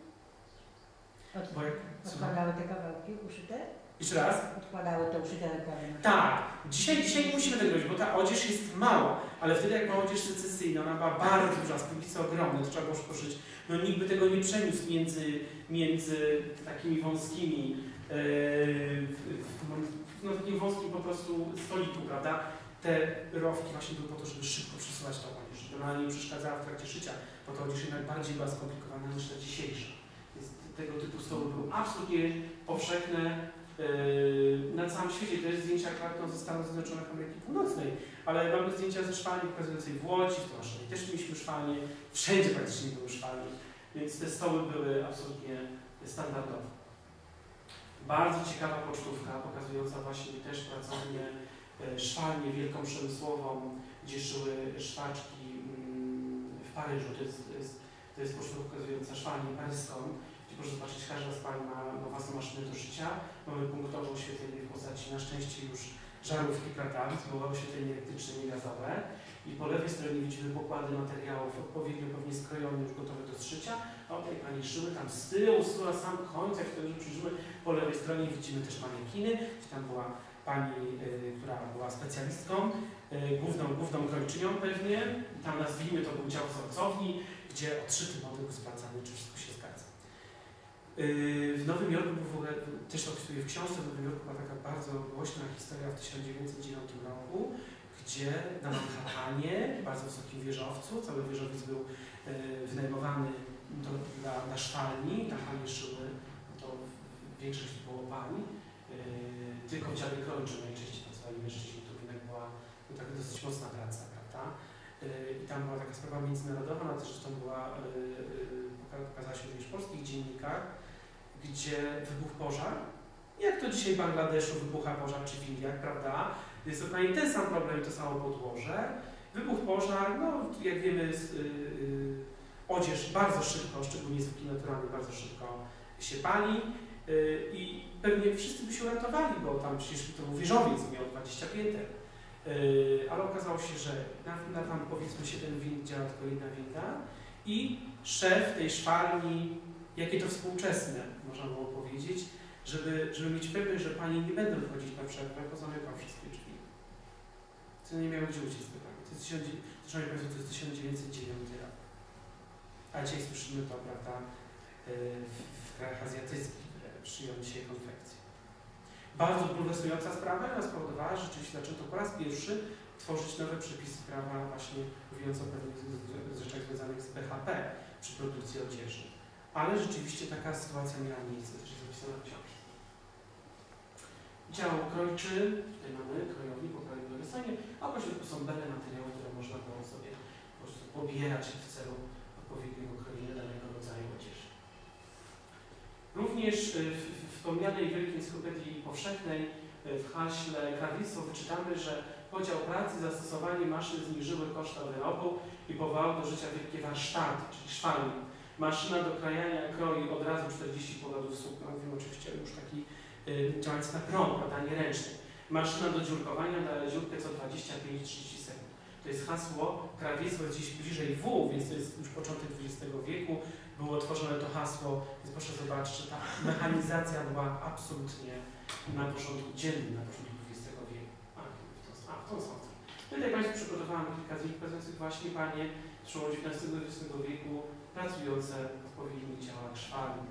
Odkładały te kawałki uszyte? Jeszcze raz? Odkładały te uszyte kawałki. Tak. Dzisiaj nie musimy tego robić, bo ta odzież jest mała, ale wtedy jak była odzież secesyjna, ona była bardzo duża, spódnice ogromne, to trzeba było szybko szyć. No nikt by tego nie przeniósł między takimi wąskimi, no takim wąskim po prostu stoliku, prawda? Te rowki właśnie były po to, żeby szybko przesuwać tą odzież, żeby ona nie przeszkadzała w trakcie szycia, bo ta odzież jednak bardziej była skomplikowana niż ta dzisiejsza. Tego typu stoły były absolutnie powszechne na całym świecie. To jest zdjęcia akurat ze Stanów Zjednoczonych Ameryki Północnej, ale mamy zdjęcia ze szwalni pokazującej w Łodzi, w Tomaszowie też mieliśmy szwalnie, wszędzie praktycznie były szwalnie, więc te stoły były absolutnie standardowe. Bardzo ciekawa pocztówka pokazująca właśnie też pracownię, szwalnię wielką przemysłową, gdzie szyły szwaczki w Paryżu. To jest pocztówka pokazująca szwalnię paryską. Proszę zobaczyć, każda z pań ma własną maszynę do szycia. Mamy punktowe oświetlenie w postaci na szczęście już żarówki pratawic, było oświetlenie elektryczne, nie gazowe. I po lewej stronie widzimy pokłady materiałów odpowiednio pewnie skrojone, już gotowe do zszycia. A tutaj pani szyły tam z tyłu, na sam końcu, jak wtedy przyjrzymy, po lewej stronie widzimy też manekiny. Tam była pani, która była specjalistką, główną krojczynią pewnie. Tam nazwijmy to był dział wzorcowni, gdzie odszyty mody był sprawdzany, czy wszystko się zgadza. W Nowym Jorku był w ogóle, też opisuję w książce, w Nowym Jorku była taka bardzo głośna historia w 1909 roku, gdzie na Manhattanie, w bardzo wysokim wieżowcu, cały wieżowiec był wynajmowany na szwalni, tam panie szyły, to większość było pań, tylko w dziale krończym najczęściej pracowali mężczyźni, to jednak była taka dosyć mocna praca, prawda? I tam była taka sprawa międzynarodowa, ona też zresztą była, pokazała się również w polskich dziennikach, gdzie wybuchł pożar. Jak to dzisiaj w Bangladeszu wybucha pożar, czy w Indiach, prawda? Jest dokładnie ten sam problem i to samo podłoże. Wybuchł pożar, no jak wiemy, odzież bardzo szybko, szczególnie zwykli naturalny, bardzo szybko się pali i pewnie wszyscy by się uratowali, bo tam przecież to był wieżowiec, miał 20 pięter. Ale okazało się, że na tam powiedzmy 7 wind działa tylko jedna winda i szef tej szwalni, jakie to współczesne, można było powiedzieć, żeby mieć pewność, że panie nie będą wchodzić na przerwę, bo zamykał wszystkie drzwi. To nie miało gdzie uciec. To jest 1909 rok. A dzisiaj słyszymy to, prawda, w krajach azjatyckich, które przyjął dzisiaj konfekcję. Bardzo bulwersująca sprawa, ona spowodowała, że rzeczywiście zaczęto po raz pierwszy tworzyć nowe przepisy prawa właśnie mówiące o pewnych rzeczach związanych z BHP przy produkcji odzieży. Ale rzeczywiście taka sytuacja miała miejsce, też jest zapisana w książce. Dział krojczy, tutaj mamy krojownik po prawej drugiej stronie, a po środku są bele materiały, które można było sobie po prostu pobierać w celu odpowiedniego krojenia danego rodzaju odzieży. Również w wspomnianej Wielkiej Encyklopedii Powszechnej w haśle krawictwo wyczytamy, że podział pracy i zastosowanie maszyn zniżyły koszta wyrobu i powołały do życia wielkie warsztaty, czyli szwalnie. Maszyna do krajania kroi od razu 40 powodów sukna, mówimy oczywiście już taki działający na prąd, prawda, nie ręczny. Maszyna do dziurkowania daje dziurkę co 25-30 sekund. To jest hasło, krawiectwo jest gdzieś bliżej W, więc to jest już początek XX wieku. Było tworzone to hasło, więc proszę zobaczyć, że ta mechanizacja była absolutnie na porządku dziennym, na początku XX wieku. W tą stronę. Tutaj Państwu przygotowałam kilka z nich pokazujących właśnie panie z przełomu XIX-XX wieku pracujące w odpowiednich działach szwalni.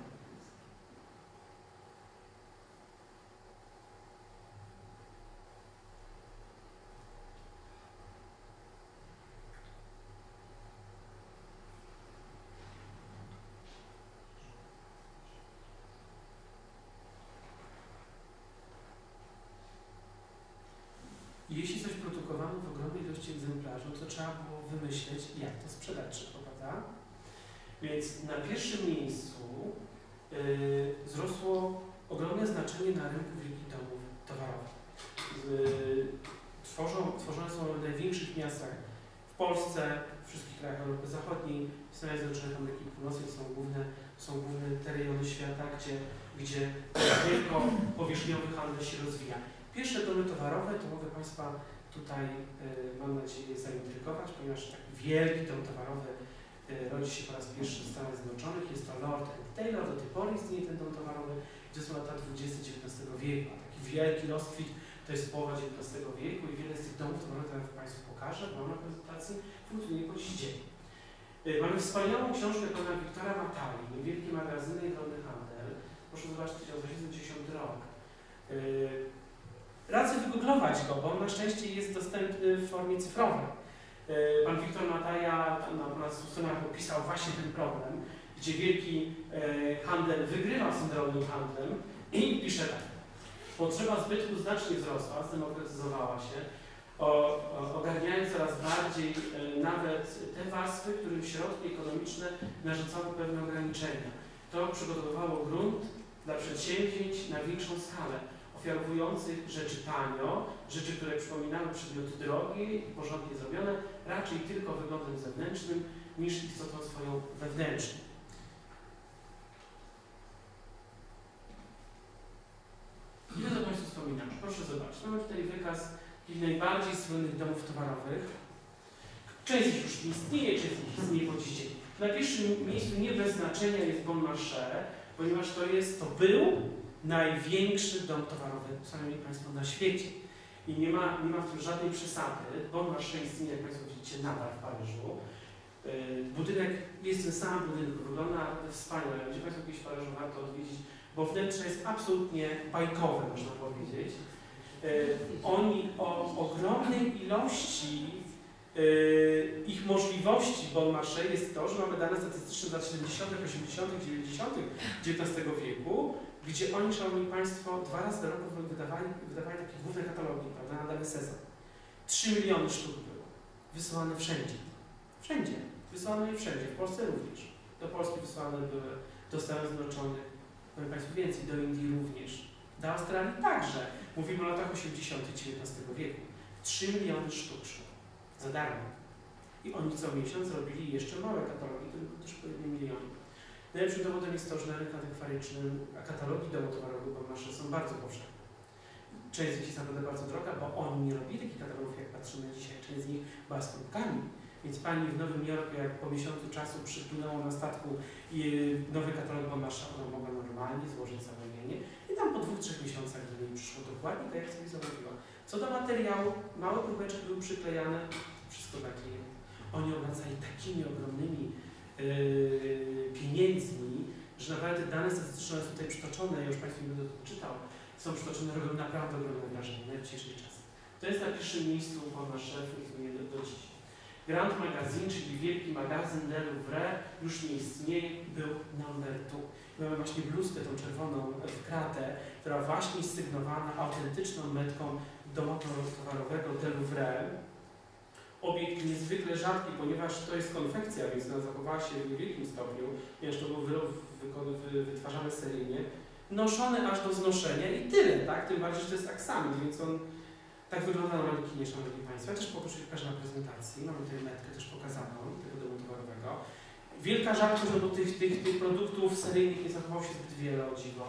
Jeśli coś produkowano w ogromnej ilości egzemplarzy, to trzeba było wymyśleć, jak to sprzedać szybko, prawda? Więc na pierwszym miejscu wzrosło ogromne znaczenie na rynku wielkich domów towarowych. Tworzone są w największych miastach w Polsce, w wszystkich krajach Europy Zachodniej, w Stanach Zjednoczonych Ameryki Północnej są główne te rejony świata, gdzie wielkopowierzchniowy handel się rozwija. Pierwsze domy towarowe, to mogę Państwa tutaj, mam nadzieję, zaintrygować, ponieważ taki wielki dom towarowy rodzi się po raz pierwszy w Stanach Zjednoczonych. Jest to Lord & Taylor, do tej pory istnieje ten dom towarowy, gdzie są lata 20 XIX wieku. A taki wielki rozkwit to jest połowa XIX wieku i wiele z tych domów towarowych, jak Państwu pokażę, mam na prezentacji, funkcjonuje po dziś dzień. Mamy wspaniałą książkę pana Wiktora Matai, Wielkie magazyny i drobny handel. Proszę zobaczyć, 1980 rok. Radzę wygooglować go, bo on na szczęście jest dostępny w formie cyfrowej. Pan Wiktor Mataja na stronach opisał właśnie ten problem, gdzie wielki handel wygrywa z drobnym handlem i pisze tak. Potrzeba zbytku znacznie wzrosła, zdemokratyzowała się, ogarniając coraz bardziej nawet te warstwy, którym środki ekonomiczne narzucały pewne ograniczenia. To przygotowywało grunt dla przedsięwzięć na większą skalę, ofiarowujących rzeczy tanio, rzeczy, które przypominały przedmioty drogie i porządnie zrobione, raczej tylko wyglądem zewnętrznym niż istotą swoją wewnętrzną. Ile to Państwu wspominam? Proszę zobaczyć. Mamy tutaj wykaz najbardziej słynnych domów towarowych. Część z nich już istnieje, część z nich istnieje po dziś dzień. Na pierwszym miejscu nie bez znaczenia jest Bon Marché, ponieważ to był największy dom towarowy, sami Państwo, na świecie. I nie ma w tym żadnej przesady. Bon Marché istnieje, jak Państwo widzicie, nadal w Paryżu. Budynek jest ten sam budynek, wygląda naprawdę wspaniale. Będzie Państwo kiedyś w Paryżu, warto odwiedzić. bo wnętrze jest absolutnie bajkowe, można powiedzieć. Oni o ogromnej ilości ich możliwości Bon Marché jest to, że mamy dane statystyczne z lat 70., 80., 90. XIX wieku, gdzie oni, Szanowni Państwo, 2 razy do roku wydawali takie główne katalogi, prawda, na dany sezon. 3 miliony sztuk było. Wysyłane wszędzie. Wszędzie. Wysyłane wszędzie. W Polsce również. Do Polski wysyłane były, do Stanów Zjednoczonych, powiem Państwu więcej, do Indii również. Do Australii także. Mówimy o latach 80. XIX wieku. 3 miliony sztuk szło. Za darmo. I oni co miesiąc robili jeszcze małe katalogi, to było też po 1 milionie. Najlepszym dowodem jest to, że na rynku antykwaricznym katalogi domotowarowe Bon Marché są bardzo powszechne. Część z nich jest naprawdę bardzo droga, bo oni nie robili takich katalogów, jak patrzymy dzisiaj. Część z nich była z próbkami. Więc pani w Nowym Jorku, jak po miesiącu czasu przypłynęło na statku nowy katalog Bon Marché, ona mogła normalnie złożyć zamówienie i tam po 2-3 miesiącach do niej przyszło dokładnie tak, jak sobie zamówiła. Co do materiału, małe próbeczki były przyklejane, wszystko dla klienta. Oni obracali takimi ogromnymi pieniędzmi, że naprawdę dane statystyczne są tutaj przytoczone, ja już Państwu nie będę to czytał, są przytoczone, robią naprawdę ogromne wrażenie, nawet w dzisiejszych czasach. To jest na pierwszym miejscu Bon Marché, funkcjonuje do dziś. Grand Magazine, czyli wielki magazyn Le Louvre, już nie istnieje, był numer 2. Mamy właśnie bluzkę tą czerwoną w kratę, która właśnie jest sygnowana autentyczną metką domotowarowego De Louvre. Obiekt niezwykle rzadki, ponieważ to jest konfekcja, więc ona zachowała się w niewielkim stopniu, ponieważ to był wyrób wytwarzany seryjnie, noszony aż do znoszenia i tyle, tak? Tym bardziej, że to jest aksamit, więc on tak wygląda na manekinie, Szanowni Państwo. Ja też pokażę na prezentacji, mamy tutaj metkę też pokazaną, tego domu towarowego. Wielka rzadkość, bo tych produktów seryjnych nie zachowało się zbyt wiele, o dziwo.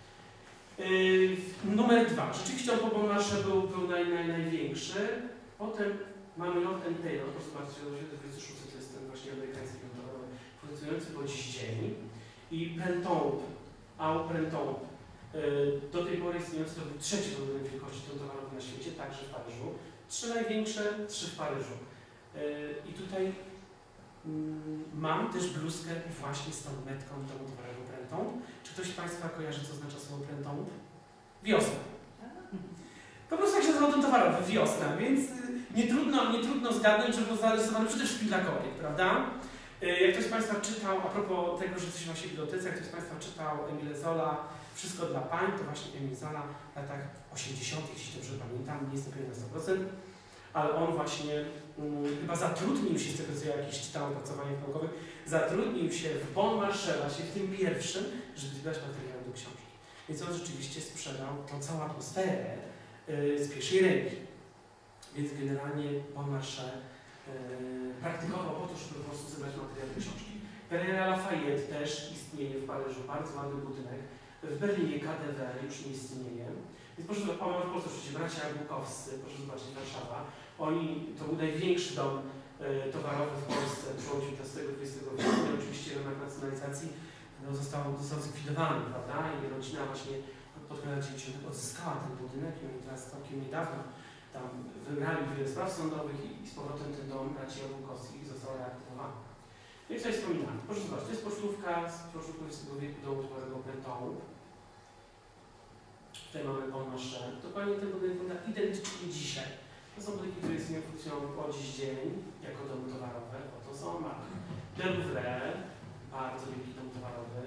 Numer 2. Rzeczywiście on po Bon Marché był największy. Potem mamy Lord & Taylor, proszę zobaczcie, 26 to jest ten właśnie amerykański towarowy, funkcjonujący po dziś dzień. I Printemps, Printemps. Do tej pory istniejący to był trzeci budynek wielkości towarowy na świecie, także w Paryżu. 3 największe, 3 w Paryżu. I tutaj mam też bluzkę właśnie z tą metką domotowarową Printemps. Czy ktoś z Państwa kojarzy, co oznacza słowo Printemps? Wiosna. Po prostu jak się nazywa towarowy, wiosna, więc nie trudno zgadnąć, że był zarysowany przede wszystkim dla kobiet, prawda? Jak ktoś z Państwa czytał, a propos tego, że jesteśmy właśnie w bibliotece, jak ktoś z Państwa czytał Emile Zola, Wszystko dla pań, to właśnie Emile Zola w latach 80., jeśli dobrze pamiętam, nie jestem pewien na 100%, ale on właśnie chyba zatrudnił się, z tego co ja jakieś czytałem w opracowaniach naukowych, zatrudnił się w Bon Marché, właśnie w tym pierwszym, żeby zbierać materiały do książki. Więc on rzeczywiście sprzedał tą całą atmosferę z pierwszej ręki. Więc generalnie Bon Marché praktykował po to, żeby po prostu zebrać materiały do książki. Galeria Lafayette też istnieje w Paryżu, bardzo ładny budynek. W Berlinie KDW już nie istnieje. Więc proszę zobaczyć, w Polsce oczywiście bracia Jabłkowscy, proszę zobaczyć Warszawa. To był największy dom towarowy w Polsce przełomu XIX-XX wieku. I oczywiście w ramach nacjonalizacji został zlikwidowany, prawda? I rodzina właśnie pod koniec lat 90. odzyskała ten budynek i oni teraz całkiem niedawno tam wygrali wiele spraw sądowych i z powrotem ten dom braci Jabłkowskich został reaktywowany. No i co jest wspominane? Proszę zobaczyć, to jest pocztówka z początku XX wieku domu towarowego Printemps. Tutaj mamy Bon Marché. Dokładnie ten budynek wygląda identycznie dzisiaj. To są budynki, które funkcjonują po dziś dzień jako domy towarowe. Oto są marki. Le Louvre, bardzo wielki dom towarowy.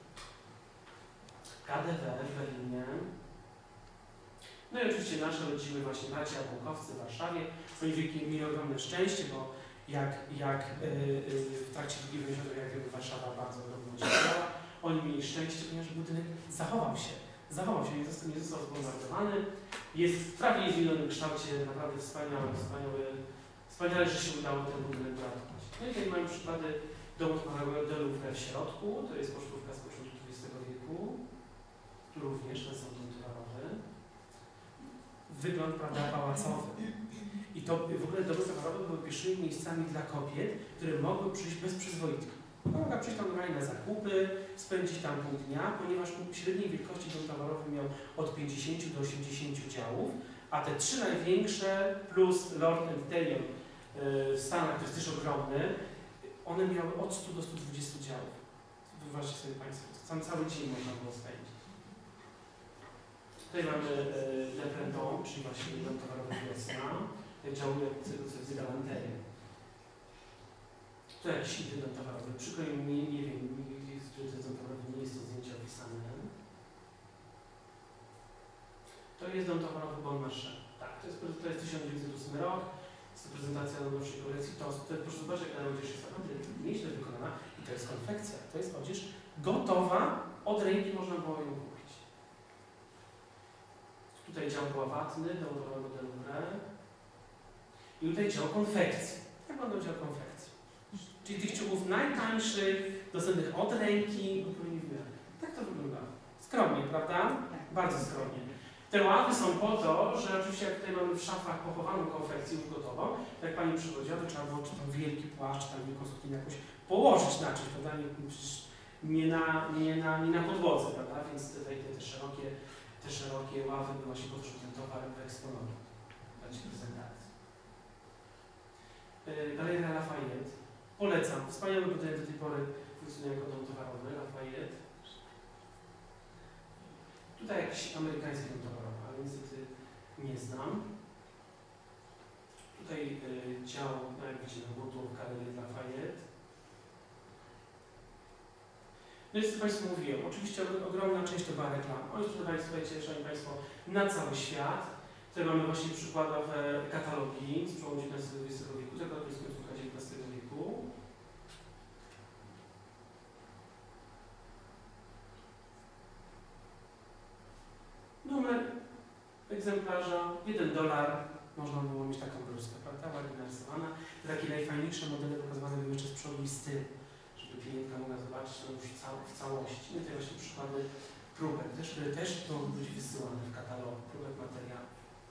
KDW w Berlinie. No i oczywiście nasze rodzimy właśnie bracia Jabłkowscy w Warszawie. Oni mieli ogromne szczęście, bo jak w trakcie II wojny światowej, jak wiemy, Warszawa bardzo ogromnie działała. Oni mieli szczęście, ponieważ budynek zachował się, nie został zbombardowany. Jest w prawie niezmienionym kształcie, naprawdę wspaniale, że się udało ten budynek uratować. No i tutaj mamy przykłady domu towarowego De Louvre w środku, to jest pocztówka z początku XX wieku, tu również ten sam dom towarowy. Wygląd, prawda, pałacowy. I to w ogóle domy towarowe były pierwszymi miejscami dla kobiet, które mogły przyjść bez przyzwoitka. Mogła przyjść tam normalnie na zakupy, spędzić tam pół dnia, ponieważ średniej wielkości dom towarowy miał od 50 do 80 działów, a te 3 największe plus Lord & Taylor w Stanach, to jest też ogromny, one miały od 100 do 120 działów. Wyobraźcie sobie Państwo, tam cały dzień można było spędzić. Tutaj mamy Le Printemps, czyli właśnie dom towarowy wiosna, działuje z galanterii. To jakiś inny dom towarowy. Przykro mi, nie wiem, który to jest dom towarowy, nie jest to zdjęcie opisane. To jest dom towarowy Bon Marché. Tak, to jest 1908 rok. Jest to prezentacja najnowszej kolekcji. Proszę zobaczyć, jaka odzież jest naprawdę nieźle wykonana. I to jest konfekcja. To jest odzież gotowa, od ręki można było ją kupić. Tutaj dział pławatny, dom towarowy de Louvre. I tutaj dział konfekcji. Jak wyglądał dział konfekcji? Czyli tych ciuchów najtańszych, dostępnych od ręki, odpowiednio w miarę. Tak to wygląda. Skromnie, prawda? Bardzo skromnie. Te ławy są po to, że oczywiście jak tutaj mamy w szafach pochowaną konfekcję już gotową, jak pani przychodziła, to trzeba było czy tam wielki płaszcz, tam wielką suknię jakoś położyć na czymś, prawda? Nie na podłodze, prawda? Więc tutaj te szerokie ławy były właśnie po to, żeby ten towar wyeksponować w prezentacji. Galeria Lafayette. Polecam. Wspaniały budynek do tej pory funkcjonuje jako dom towarowy Lafayette. Tutaj jakiś amerykański dom towarowy, ale niestety nie znam. Tutaj dział, jak widzicie, na budowę Galerii Lafayette. No i co Państwu mówiłem, oczywiście ogromna część to była reklama. Oni sprzedawali, słuchajcie, szanowni Państwo, na cały świat. Tutaj mamy właśnie przykładowe katalogi z przełomu XIX-XX wieku, tego jest końcówka XIX wieku. Numer egzemplarza, $1, można było mieć taką bluzkę, prawda, ładnie narysowana. Takie najfajniejsze modele pokazywane były jeszcze z przodu i z tyłu, żeby klientka mogła zobaczyć no już w całości. I te właśnie przykłady próbek, które też mogą być wysyłane w katalogu, próbek materiałów.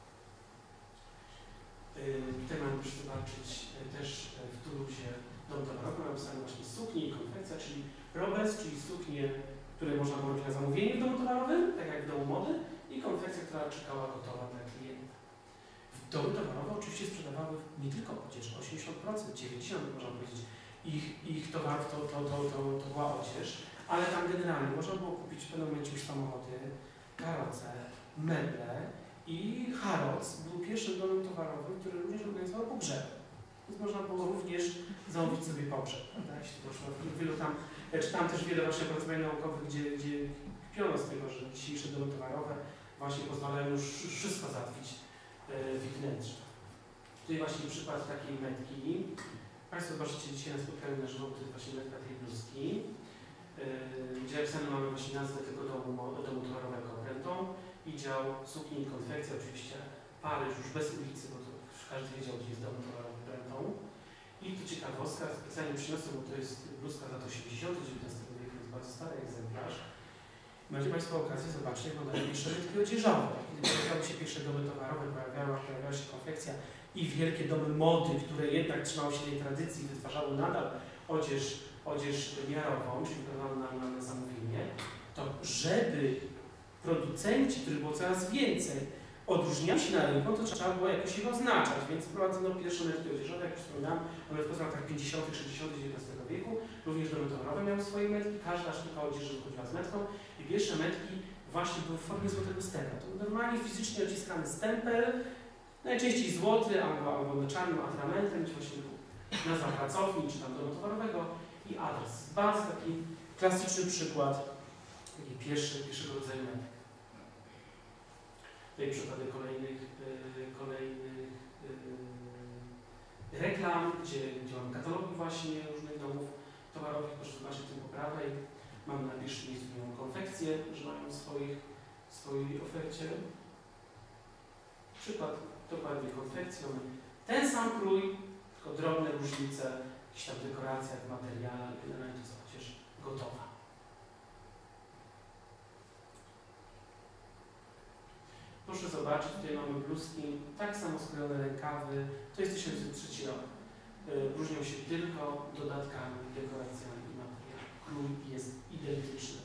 Tutaj mamy, proszę zobaczyć, też w Toulouse dom towarowy, mamy napisane właśnie suknie i konfekcja, czyli robes, czyli suknie, które można było robić na zamówienie w domu towarowym, tak jak w domu mody, i konfekcja, która czekała gotowa dla klienta. Domy towarowe oczywiście sprzedawały nie tylko odzież, 80%, 90% można powiedzieć ich towarów to była odzież, ale tam generalnie można było kupić w pewnym momencie już samochody, karoce, meble i Harrods był pierwszym domem towarowym, który również organizował pogrzeby. Więc można było również zamówić sobie pogrzeb, prawda? Jeśli doszło wielu tam, czytam też wiele właśnie opracowań naukowych, gdzie kpiono z tego, że dzisiejsze domy towarowe właśnie pozwalają już wszystko załatwić w ich wnętrzu. Tutaj właśnie przykład takiej metki. Państwo zobaczycie dzisiaj na spotkaniu na żywo, to jest właśnie metka tej bluzki, gdzie napisane mamy właśnie nazwę tego domu towarowego Printemps i dział sukni i konfekcja, oczywiście Paryż już bez ulicy, bo to każdy wiedział, gdzie jest dom towarowy Printemps. I tu ciekawostka, specjalnie przyniosłem, bo to jest bluzka z lat 80. XIX wieku, to jest bardzo stary egzemplarz. Macie Państwo okazję zobaczyć, jak wyglądają pierwsze rytki odzieżowe. Kiedy pojawiały się pierwsze domy towarowe, pojawiała się konfekcja i wielkie domy mody, które jednak trzymały się tej tradycji i wytwarzały nadal odzież miarową, czyli wykonaną na zamówienie, to żeby producenci, których było coraz więcej, odróżniali się na rynku, to trzeba było jakoś ich oznaczać, więc wprowadzono pierwsze metki odzieżowe, jak już wspominałem, one w latach 50., 60., XIX wieku, również domy towarowe miały swoje metki, każda sztuka odzieży wychodziła z metką i pierwsze metki właśnie były w formie złotego stempla. To był normalnie fizycznie odciskany stempel, najczęściej złoty albo czarnym atramentem, czy właśnie nazwa pracowni, czy tam domu towarowego i adres. Bardzo taki klasyczny przykład pierwszego rodzaju metek. Tutaj przykłady kolejnych reklam, gdzie mamy katalogi właśnie różnych domów towarowych. Proszę zobaczyć tym po prawej. Mamy na pierwszym miejscu konfekcję, że mają w swojej ofercie. Przykład dokładnie konfekcji. Mamy ten sam krój, tylko drobne różnice, jakieś tam dekoracje w materiale, generalnie to jest odzież gotowa. Proszę zobaczyć, tutaj mamy bluzki, tak samo skrojone rękawy, to jest 1903 rok. Różnią się tylko dodatkami, dekoracjami i materiałem. Krój jest identyczny.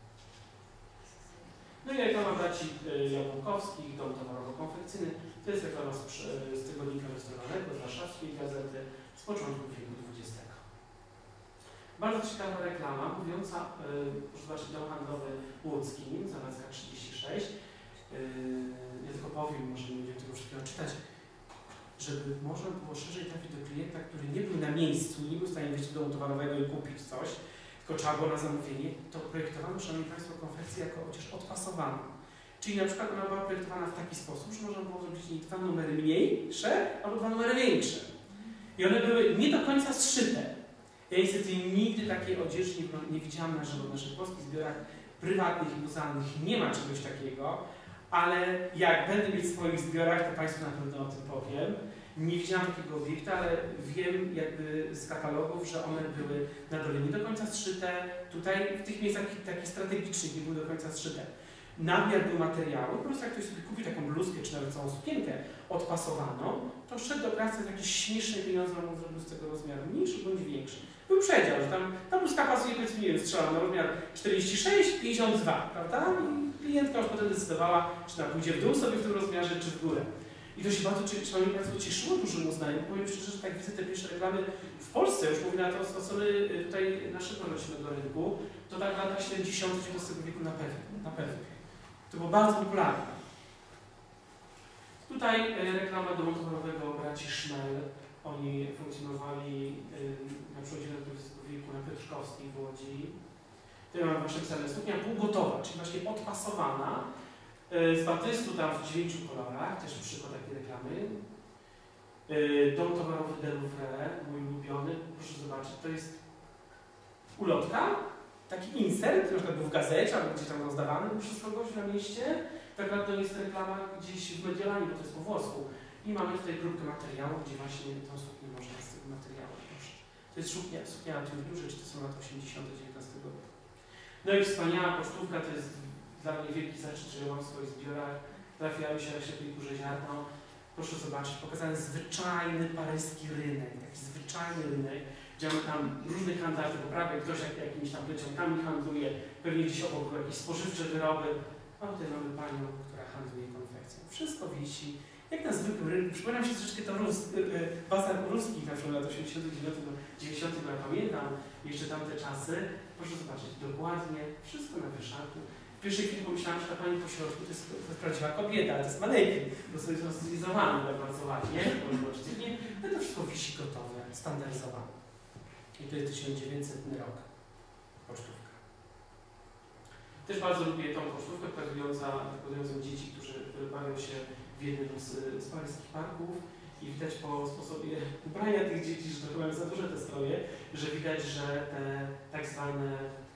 No i reklama braci Jabłonkowskich, dom towarowo-konfekcyjny. To jest reklama z tygodnika ilustrowanego, z warszawskiej gazety z początku wieku XX. Bardzo ciekawa reklama, mówiąca, proszę zobaczyć, dom handlowy łódzki, Zawadzka 36. czytać, żeby można było szerzej trafić do klienta, który nie był na miejscu, nie był w stanie wyjść do domu towarowego i kupić coś, tylko trzeba było na zamówienie, to projektowano, szanowni Państwo, konfekcję jako odzież odpasowaną. Czyli na przykład ona była projektowana w taki sposób, że można było zrobić jej 2 numery mniejsze albo 2 numery większe. I one były nie do końca zszyte. Ja niestety nigdy takiej odzieży nie widziałam na żywo w naszych polskich zbiorach prywatnych i muzealnych. Nie ma czegoś takiego, ale jak będę mieć w swoich zbiorach, to Państwu na pewno o tym powiem. Nie widziałam takiego obiektu, ale wiem jakby z katalogów, że one były na dole nie do końca zszyte. Tutaj w tych miejscach takich strategicznych nie były do końca zszyte. Nadmiar był materiału, po prostu jak ktoś sobie kupi taką bluzkę czy nawet całą sukienkę odpasowaną, to szedł do pracy za jakieś śmieszne pieniądze, on zrobił z tego rozmiaru mniejszy bądź większy. Był przedział, że tam ta bluzka pasuje, powiedzmy, nie wiem, strzelam na rozmiar 46, 52, prawda? I klientka już potem decydowała, czy ona pójdzie w dół sobie w tym rozmiarze, czy w górę. I to się bardzo cieszyło dużym uznaniem. Powiem szczerze, że tak widzę te pierwsze reklamy w Polsce, już mówię nawet od strony tutaj naszego rocznego rynku, to tak lata 70. XIX wieku na pewno. To było bardzo popularne. Tutaj reklama domu towarowego braci Szmel. Oni funkcjonowali na przełomie XX wieku na Piotrkowskiej w Łodzi. Tutaj mamy właśnie pisane suknia półgotowa, czyli właśnie odpasowana. Z batystu tam w 9 kolorach, też przykład takiej reklamy. Dom towarowy de Louvre, mój ulubiony, proszę zobaczyć, to jest ulotka, taki insert, na przykład był w gazecie albo gdzieś tam rozdawany przez kogoś na mieście. Tak naprawdę to jest reklama gdzieś w Mediolanie, bo to jest po włosku. I mamy tutaj grupkę materiału, gdzie właśnie tą suknię można z tego materiału ruszyć. To jest suknia na Turniu, rzeczy to są lata 80. XIX wieku. No i wspaniała pocztówka, to jest dla mnie wielki zaszczyt, że ja mam w swoich zbiorach. Trafiały się na Ślepej Górze Ziarno. Proszę zobaczyć, pokazany zwyczajny paryski rynek, taki zwyczajny rynek, gdzie mamy tam różnych handlarzy, bo prawie ktoś jakimiś tam plecionkami handluje, pewnie gdzieś obok jakieś spożywcze wyroby. A tutaj mamy panią, która handluje konfekcją. Wszystko wisi, jak na zwykłym rynku. Przypomina mi się troszeczkę to bazar ruski, na przykład lat 89 do 90, bo ja pamiętam jeszcze tamte czasy. Proszę zobaczyć, dokładnie wszystko na wieszaku. W pierwszej chwili pomyślałam, że ta pani po środku to jest prawdziwa kobieta, ale to jest manekin, bo sobie jest stylizowany tak bardzo ładnie, ale to wszystko wisi gotowe, standaryzowane. I to jest 1900 rok, pocztówka. Też bardzo lubię tą pocztówkę pokazującą dzieci, które bawią się w jednym z paryskich parków i widać po sposobie ubrania tych dzieci, że to chyba jest za duże te stroje, że widać, że te tak zwane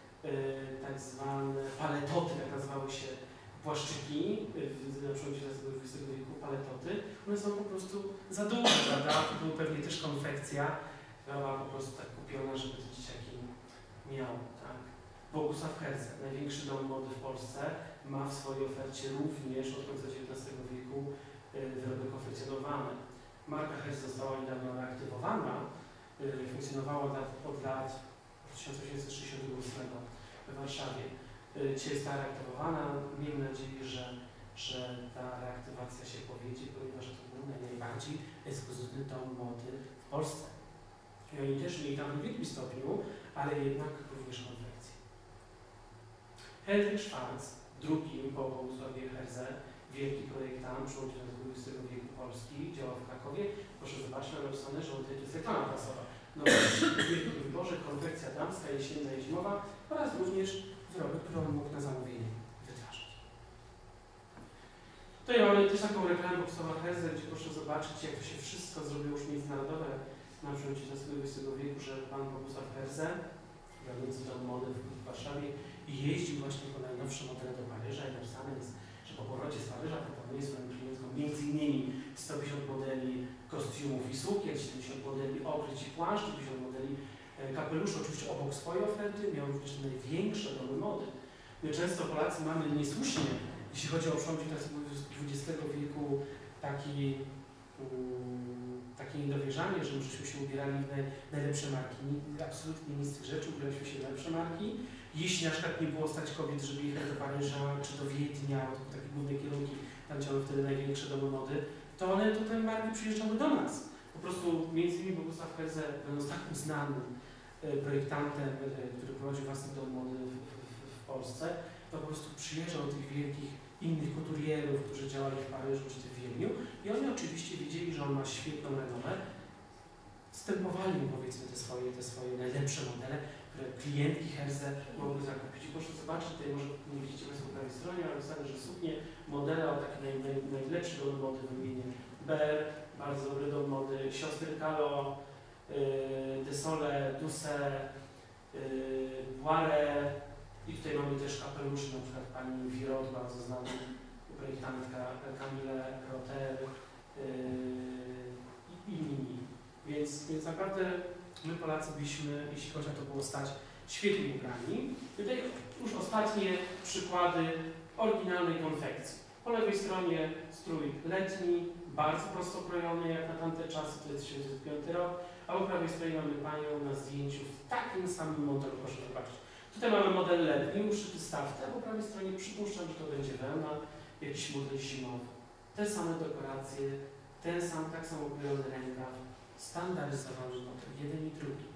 paletoty, jak nazywały się płaszczyki, na przełomie XX wieku paletoty, one są po prostu za duże, prawda? To była pewnie też konfekcja, która była po prostu tak kupiona, żeby te dzieciaki miały, tak? Bogusław Herze, największy dom mody w Polsce, ma w swojej ofercie również od końca XIX wieku wyroby konfekcjonowane. Marka Herze została niedawno reaktywowana, funkcjonowała od lat 1868 w Warszawie. Dzisiaj jest reaktywowana. Miejmy nadzieję, że ta reaktywacja się powiedzie, ponieważ to był najbardziej ekskluzywny dom mody w Polsce. I oni też mieli tam w wielkim stopniu, ale jednak również konfekcję. Henryk Schwarz, drugi po Bogusławie Herze, wielki projektant, człowiek XX wieku Polski, działał w Krakowie. Proszę zobaczyć, na napisane, że to jest reklama prasowa. No w wielkim wyborze konfekcja damska, jesienna i zimowa oraz również wyroby, które on mógł na zamówienie wytwarzać. Tutaj mamy też taką reklamę Bogusława Herze, gdzie proszę zobaczyć, jak to się wszystko zrobiło już międzynarodowe na przełomie XIX wieku, że pan Bogusław Herze, kierownicy domu mody w Warszawie, jeździł właśnie po najnowsze modele do Paryża i napisane jest, że po powrocie z Paryża proponuje swoim klientkom m.in. 150 modeli kostiumów i sukien, 70 modeli okryć i płaszcz, 50 modeli kapeluszy. Oczywiście obok swojej oferty miał również największe domy mody. My często Polacy mamy niesłusznie, jeśli chodzi o przełom XX wieku, takie niedowierzanie, że żeśmy się ubierali w najlepsze marki. Absolutnie nic z tych rzeczy, ubieraliśmy się w lepsze marki. Jeśli na przykład nie było stać kobiet, żeby jechać do Paryża czy do Wiednia, to były takie główne kierunki, tam działały wtedy największe domy mody, to one tutaj marki przyjeżdżały do nas. Po prostu między innymi Bogusław Herze, będąc tak uznanym projektantem, który prowadził własny dom mody w Polsce, to po prostu przyjeżdżał do tych wielkich innych kuturierów, którzy działali w Paryżu czy w Wiedniu i oni oczywiście widzieli, że on ma świetną renomę, wstępowali mu powiedzmy te swoje najlepsze modele, które klientki Herze mogły zakupić. I proszę zobaczyć, tutaj może nie widzicie Państwo po prawej stronie, ale napisane, że suknie, modele o takie najlepsze dom mody wymienię. Ber, bardzo dobry dom mody, siostry Calo, Desole, Dusse, Boire i tutaj mamy też kapelusze, na przykład pani Wirot, bardzo znana projektantka Camille Rotter i inni. Więc naprawdę my Polacy byliśmy, jeśli chodzi o to było stać, świetnie ubrani. Tutaj już ostatnie przykłady oryginalnej konfekcji. Po lewej stronie strój letni, bardzo prosto krojony jak na tamte czasy, to jest 1905 rok, a po prawej stronie mamy panią na zdjęciu w takim samym modelu, proszę zobaczyć. Tutaj mamy model letni, uszyty z tafty, a po prawej stronie przypuszczam, że to będzie wełna, jakiś model zimowy. Te same dekoracje, ten sam, tak samo krojony rękaw, standaryzowany model, jeden i drugi.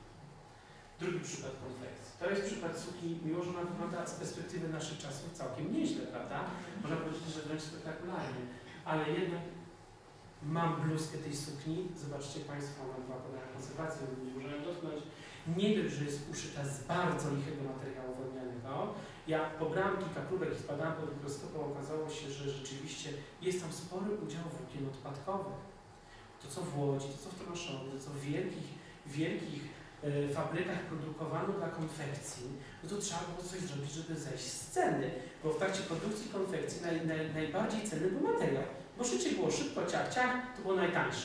Drugi przykład konfekcji. To jest przykład sukni, mimo że ona wygląda z perspektywy naszych czasów całkiem nieźle, prawda? Można powiedzieć, że wręcz spektakularnie, ale jednak mam bluzkę tej sukni, zobaczcie Państwo, ona była podana konserwacją, nie możemy dotknąć. Nie dość, że jest uszyta z bardzo lichego materiału wełnianego. Ja pobrałem kilka próbek i zbadałem pod mikroskopem, okazało się, że rzeczywiście jest tam spory udział włókien odpadkowych. To co w Łodzi, to co w Tomaszowie, to co w wielkich fabrykach produkowano dla konfekcji, no to trzeba było coś zrobić, żeby zejść z ceny, bo w trakcie produkcji konfekcji najbardziej cenny był materiał, bo szycie było szybko, ciach, ciach, to było najtańsze.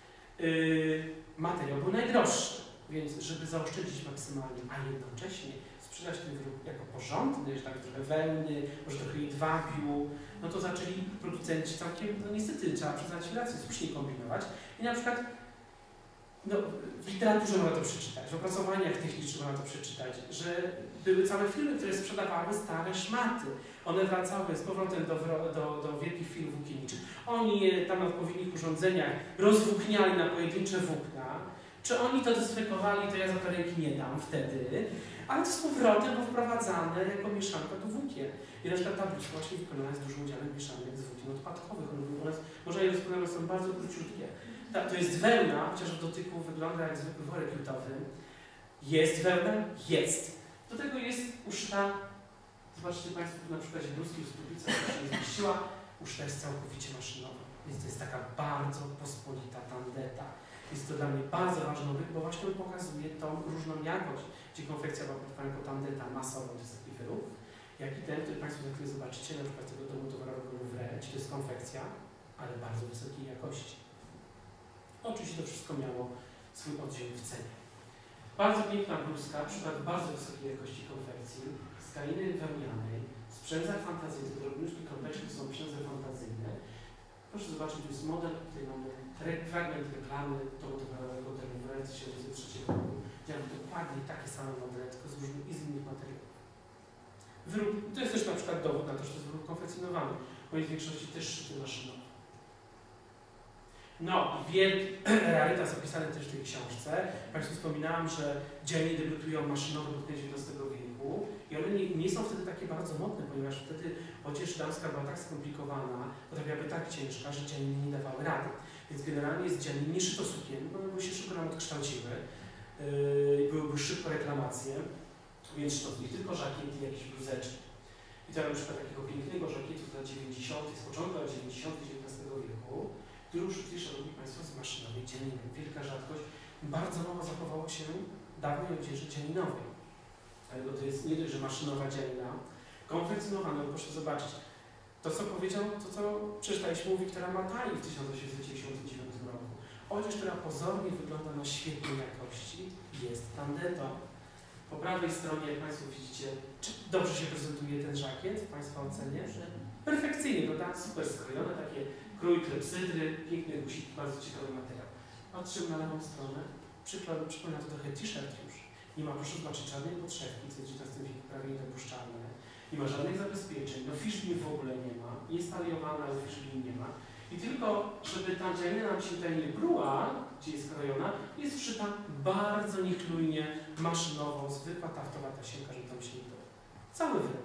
Materiał był najdroższy, więc żeby zaoszczędzić maksymalnie, a jednocześnie sprzedać ten wyrób jako porządny, że tak trochę wełny, może trochę jedwabiu, no to zaczęli producenci całkiem, no niestety trzeba przyznać rację, słusznie kombinować i na przykład no, w literaturze można to przeczytać, w opracowaniach technicznych można to przeczytać, że były całe firmy, które sprzedawały stare szmaty. One wracały z powrotem do wielkich firm włókienniczych. Oni je tam na odpowiednich urządzeniach rozwłókniali na pojedyncze włókna. Czy oni to dezynfekowali, to ja za to ręki nie dam wtedy, ale to z powrotem było wprowadzane jako mieszanka do włókien. I na przykład ta bluzka właśnie wykonana jest dużym udziałem mieszanek z włókien odpadkowych. One można je rozpoznać, są bardzo króciutkie. To jest wełna, chociaż w dotyku wygląda jak zwykły worek jutowy. Jest wełna? Jest. Do tego jest uszyta, zobaczcie Państwo na przykładzie bluzki w spódnicy, która się nie zmieściła, uszyta jest całkowicie maszynowo. Więc to jest taka bardzo pospolita tandeta. Jest to dla mnie bardzo ważny obiekt, bo właśnie on pokazuje tą różną jakość, gdzie konfekcja była produkowana jako tandeta masowa, to jest taki wyrób, jak i ten, który Państwo za chwilę zobaczycie, na przykład tego domu towarowego Louvre, gdzie to jest konfekcja, ale bardzo wysokiej jakości. Oczywiście to wszystko miało swój oddział w cenie. Bardzo piękna bluzka, przykład bardzo wysokiej jakości konfekcji, z tkaniny wełnianej, z przędzach fantazyjnych, te drobniutkie kropeczki to są przędze fantazyjne. Proszę zobaczyć, tu jest model, tutaj mamy fragment reklamy domu towarowego Louvre z 1903 roku, gdzie mamy dokładnie takie same modele, tylko z różnych i z innych materiałów. Wyrób, to jest też na przykład dowód na to, że to jest wyrób konfekcjonowany, bo jest w większości też szyty maszynowo. No i wielki rarytas opisany też w tej książce. Państwu wspominałam, że dzielnie debiutują maszynowe do XIX wieku i one nie są wtedy takie bardzo modne, ponieważ wtedy odzież damska była tak skomplikowana, potrafiła być tak ciężka, że dzielnie nie dawały rady. Więc generalnie z dzielnie nie szyto sukien, bo one się szybko nam odkształciły, byłyby szybko reklamacje, więc szyto nie tylko żakiety, jakieś bluzeczki. I to na przykład takiego pięknego żakietu z lat 90., z początku lat 90. XIX wieku, który uszyty, szanowni Państwo, z maszynowej dzieliny. Wielka rzadkość. Bardzo mało zachowało się dawnej odzieży dzielinowej. Dlatego to jest nie dość, że maszynowa dzielina, konfekcjonowana, proszę zobaczyć. To, co powiedział, to co przeczytaliśmy u Wiktora Matai w 1899 roku. Odzież, która pozornie wygląda na świetnej jakości, jest tandetą. Po prawej stronie, jak Państwo widzicie, czy dobrze się prezentuje ten żakiet w Państwa ocenie? Perfekcyjnie, prawda? Super skrojone, takie krój klepsydry, piękny gusik, bardzo ciekawy materiał. Patrzymy na lewą stronę, przypomina to trochę t-shirt już. Nie ma, proszę zobaczyć, żadnej podszewki, co w XIX wieku prawie niedopuszczalne. Nie ma żadnych zabezpieczeń, no fiszbin w ogóle nie ma, jest taliowana, ale fiszbin nie ma. I tylko, żeby ta dzielina nam się tutaj nie pruła, gdzie jest krojona, jest wszyta bardzo niechlujnie, maszynowo, zwykła taftowa tasiemka, żeby tam się nie pruła. Cały wyrób.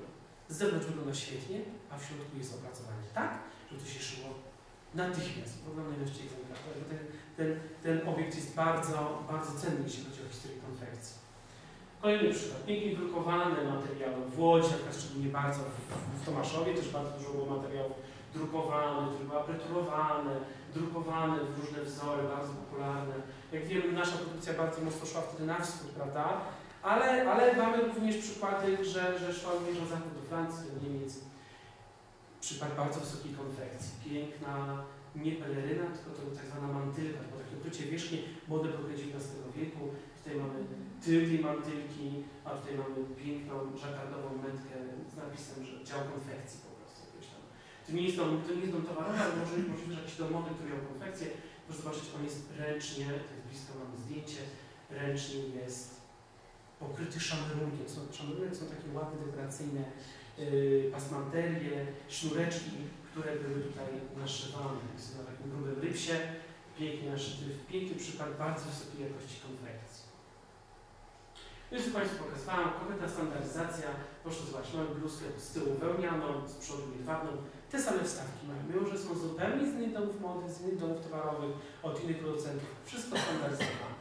Z zewnątrz wygląda świetnie, a w środku jest opracowanie tak, żeby to się szyło natychmiast, w ogromnej ilości egzemplarzy. Ten obiekt jest bardzo, bardzo cenny, jeśli chodzi o historię konfekcji. Kolejny przykład. Pięknie drukowane materiały w Łodzi, a szczególnie bardzo w Tomaszowie, też bardzo dużo było materiałów drukowanych, które były apreturowane, drukowane w różne wzory, bardzo popularne. Jak wiemy, nasza produkcja bardzo mocno szła wtedy na wschód, prawda? Ale mamy również przykłady, że szła również na zachód, do Francji, do Niemiec. Przykład bardzo wysokiej konfekcji. Piękna, nie peleryna, tylko to tak zwana mantylka, to takie ukrycie wierzchnie, mody pochodzą XIX wieku. Tutaj mamy tył tej mantylki, a tutaj mamy piękną, żakardową metkę z napisem, że dział konfekcji po prostu. To nie jest dom towarowy, ale możliwe, że jakiś dom mody, który miał konfekcję. Proszę zobaczyć, on jest ręcznie, to jest blisko, mamy zdjęcie, ręcznie jest pokryty szamerunkiem. Szamerunek są takie ładne, dekoracyjne pasmanterie, sznureczki, które były tutaj naszywane. Jest na takim grubym rypsie, pięknie naszyty, piękny przykład bardzo wysokiej jakości konfekcji. Już Państwu pokazywałam, konkretna standaryzacja. Proszę zobaczyć, mamy bluzkę z tyłu wełnianą, z przodu jedwabną. Te same wstawki mamy, mimo że są zupełnie z innych domów mody, z innych domów towarowych, od innych producentów. Wszystko standaryzowane.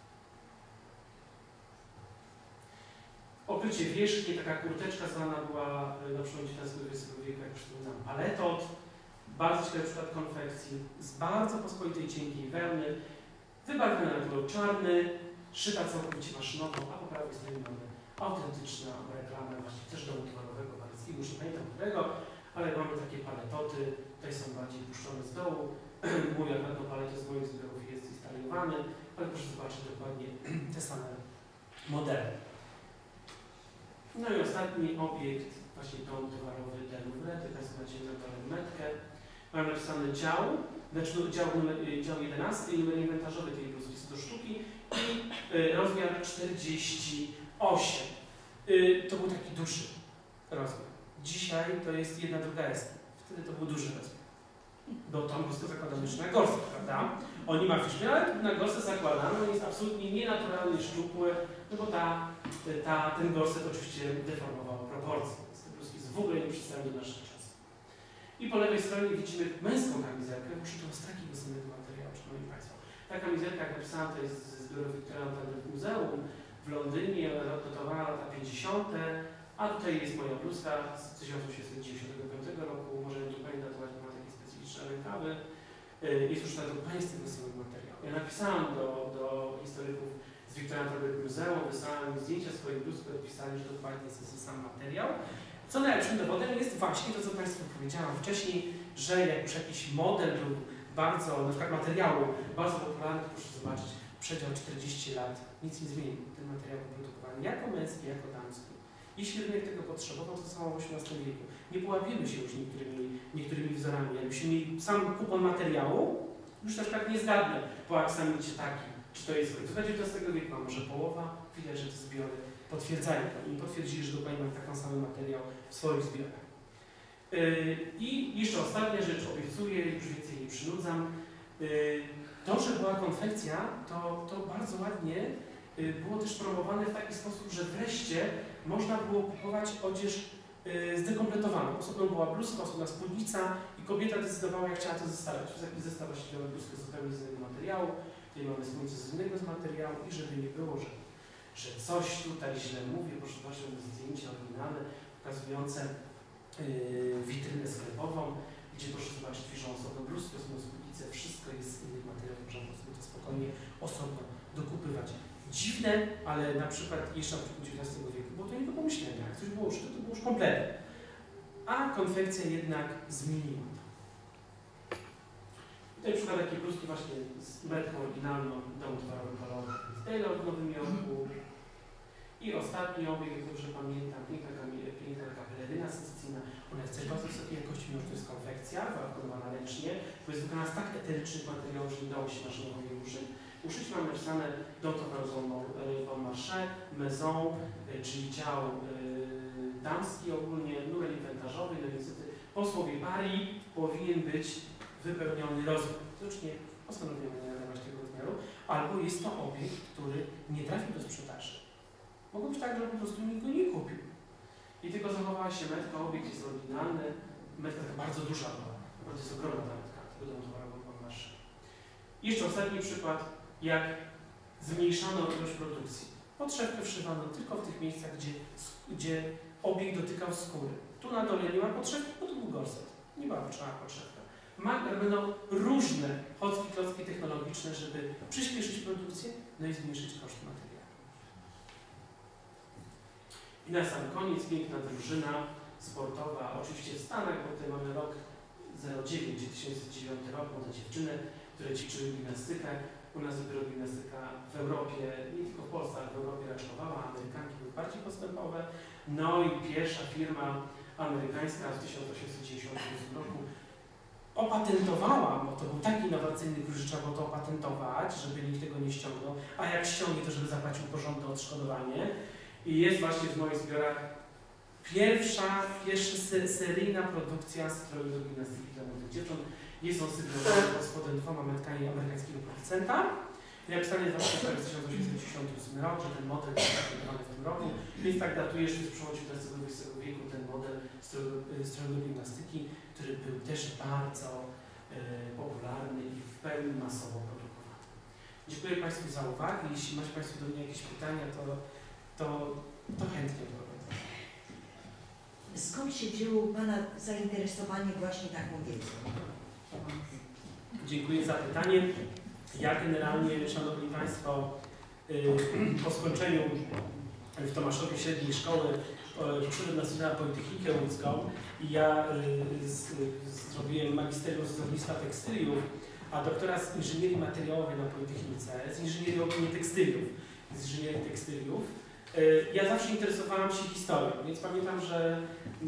Okrycie wierzchnie, taka kurteczka zwana była na przełomie XIX wieku, jak przypominam, paletot. Bardzo ciekawy przykład konfekcji, z bardzo pospolitej cienkiej wełny, wybarwiona na kolor czarny, szyta całkowicie maszynowo, a po prawej stronie mamy autentyczną reklamę właśnie też domu towarowego, paryskiego, już nie pamiętam którego, ale mamy takie paletoty, tutaj są bardziej puszczone z dołu. Mój akurat palet z moich zbiorów jest instalowany, ale proszę zobaczyć dokładnie te same modele. No i ostatni obiekt, właśnie dom towarowy Delouvre, tutaj macie na dole metkę. Mam napisany dział, znaczy dział 11 i numer inwentarzowy tej bluzki jest do sztuki i rozmiar 48. To był taki duży rozmiar. Dzisiaj to jest 1/2 S. Wtedy to był duży rozmiar. Bo tą bluzkę zakładamy już na gorsę, prawda? Oni ma fiszkę, ale na gorsę zakładamy, on jest absolutnie nienaturalnie szczupły, no bo ten gorset oczywiście deformował proporcje, więc te bluzki w ogóle nie przystają do naszych czasów. I po lewej stronie widzimy męską kamizelkę, uszytą z takiego samego materiału, szanowni Państwo. Ta kamizelka, jak napisałam, to jest ze zbiorów Victorian Albert Muzeum w Londynie, ona datowana lata 50., a tutaj jest moja bluzka z 1895 roku, może ją zupełnie datować, bo ma takie specyficzne rękawy. Jest już datowanie z tego samego materiału. Ja napisałam do historyków z Victorian Albert Muzeum, wysłałem zdjęcia swojej bluzki, odpisali, że dokładnie jest ten sam materiał. Co najlepszym dowodem jest właśnie to, co Państwu powiedziałam wcześniej, że jak już jakiś model był bardzo, na przykład materiału, bardzo popularny, to proszę zobaczyć, przedział 40 lat, nic nie zmienił. Ten materiał był produkowany jako męski, jako damski. Jeśli rynek tego potrzebował, to samo w XVIII wieku. Nie połapiemy się już niektórymi wzorami. Jakbyśmy mieli sam kupon materiału, już na przykład nie zgadnę po aksamicie takim, czy to jest z XIX wieku, a może połowa, widać, że te zbiory potwierdzają to. Oni potwierdzili, że dokładnie mają taki sam materiał w swoich zbiorach. I jeszcze ostatnia rzecz, obiecuję, już więcej nie przynudzam. To, że była konfekcja, to bardzo ładnie było też promowane w taki sposób, że wreszcie można było kupować odzież zdekompletowaną. Osobną była bluzka, osobna spódnica i kobieta decydowała, jak chciała to zestawiać. To jest jakiś zestaw właśnie miała bluzkę zupełnie z innego materiału, tutaj mamy spódnicę z innego materiału i żeby nie było, że coś tutaj źle mówię, proszę zobaczyć, zdjęcie oryginalne pokazujące witrynę sklepową, gdzie proszę zobaczyć, piszą osobną bluzkę, osobną spódnicę, wszystko jest z innych materiałów, można po prostu to spokojnie, osobno dokupywać. Dziwne, ale na przykład jeszcze na początku XIX wieku było to nie do pomyślenia. Jak coś było uszyte, to było już kompletne. A konfekcja jednak zmieniła to. Tutaj przykład takiej bluzki właśnie z metką oryginalną domu towarowym kolorowym Taylor w Nowym Jorku. I ostatni obieg, jak dobrze pamiętam, piękna taka peleryna secesyjna. Ona jest też bardzo wysokiej jakości, mimo że to jest konfekcja, wykonana ręcznie, bo jest wykonana z tak eterycznych materiałów, że nie dało się maszynowo jej uszyć. Uszyć mamy napisane dom towarowy Bon Marché, Maison, czyli dział damski ogólnie, numer inwentarzowy, no niestety po słowie Paris powinien być wypełniony rozmiar. Widocznie postanowiono nie nadawać tego rozmiaru, albo jest to obiekt, który nie trafił do sprzedaży. Mogło być tak, że po prostu nikt go nie kupił. I tylko zachowała się metka, obiekt jest oryginalny, metka taka bardzo duża była, bo to jest ogromna ta metka, tego domu towarowego była marsza. I jeszcze ostatni przykład, jak zmniejszano ilość produkcji. Podszewkę wszywano tylko w tych miejscach, gdzie obiekt dotykał skóry. Tu na dole nie ma podszewki, bo to był gorset. Nie była potrzebna podszewka. Będą różne klocki technologiczne, żeby przyspieszyć produkcję, no i zmniejszyć koszt materiału. I na sam koniec piękna drużyna sportowa, oczywiście w Stanach, bo tutaj mamy rok 09, 2009 rok, młode dziewczyny, które ćwiczyły gimnastykę. U nas dopiero gimnastyka w Europie, nie tylko w Polsce, ale w Europie raczkowała, Amerykanki były bardziej postępowe. No i pierwsza firma amerykańska w 1898 roku opatentowała, bo to był taki innowacyjny klucz, że trzeba było to opatentować, żeby nikt tego nie ściągnął, a jak ściągnie, to żeby zapłacił porządne odszkodowanie. I jest właśnie w moich zbiorach pierwsza seryjna produkcja stroju do gimnastyki dla młodych dziewcząt. Jest on sygnowany pod spodem 2 metkami amerykańskiego producenta. Napisany jest właśnie w 1898 rok, że ten model jest zapatentowany w tym roku. Więc tak datuje, że jest przełom XIX wieku ten model stroju do gimnastyki, który był też bardzo popularny i w pełni masowo produkowany. Dziękuję Państwu za uwagę. Jeśli macie Państwo do mnie jakieś pytania, to chętnie odpowiem. Skąd się wzięło u Pana zainteresowanie właśnie taką wiedzą? Dziękuję za pytanie. Ja generalnie, Szanowni Państwo, po skończeniu w Tomaszowie średniej szkoły poszedłem na studia na Politechnikę Łódzką i ja zrobiłem magisterium z wzornictwa tekstyliów, a doktora z inżynierii materiałowej na Politechnice, z inżynierii ogólnie tekstyliów. Ja zawsze interesowałam się historią, więc pamiętam, że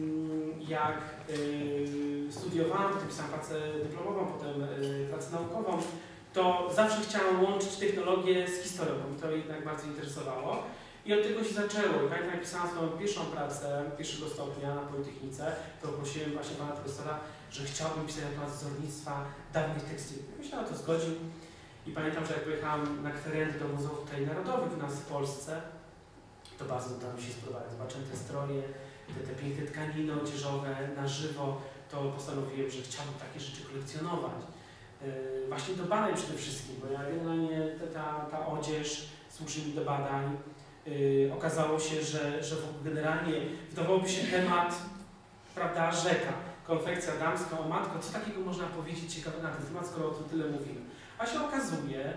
jak studiowałam, potem pisałam pracę dyplomową, potem pracę naukową, to zawsze chciałam łączyć technologię z historią, bo mi to jednak bardzo interesowało. I od tego się zaczęło. I pamiętam, jak pisałam swoją pierwszą pracę, pierwszego stopnia na Politechnice, to prosiłem właśnie pana profesora, że chciałbym pisać na temat wzornictwa dawnych tekstyli. Myślałem, o to zgodził. I pamiętam, że jak pojechałam na kwerendę do Muzeów tutaj Narodowych u nas w Polsce, to bardzo tam się spodobałem. Zobaczyłem te stroje, te piękne tkaniny odzieżowe na żywo, to postanowiłem, że chciałbym takie rzeczy kolekcjonować. Właśnie do badań przede wszystkim, bo ja generalnie ta odzież służy mi do badań. Okazało się, że generalnie wydawałoby się temat, prawda, rzeka, konfekcja damska, o matko, co takiego można powiedzieć ciekawego na ten temat, skoro o tym tyle mówimy. A się okazuje,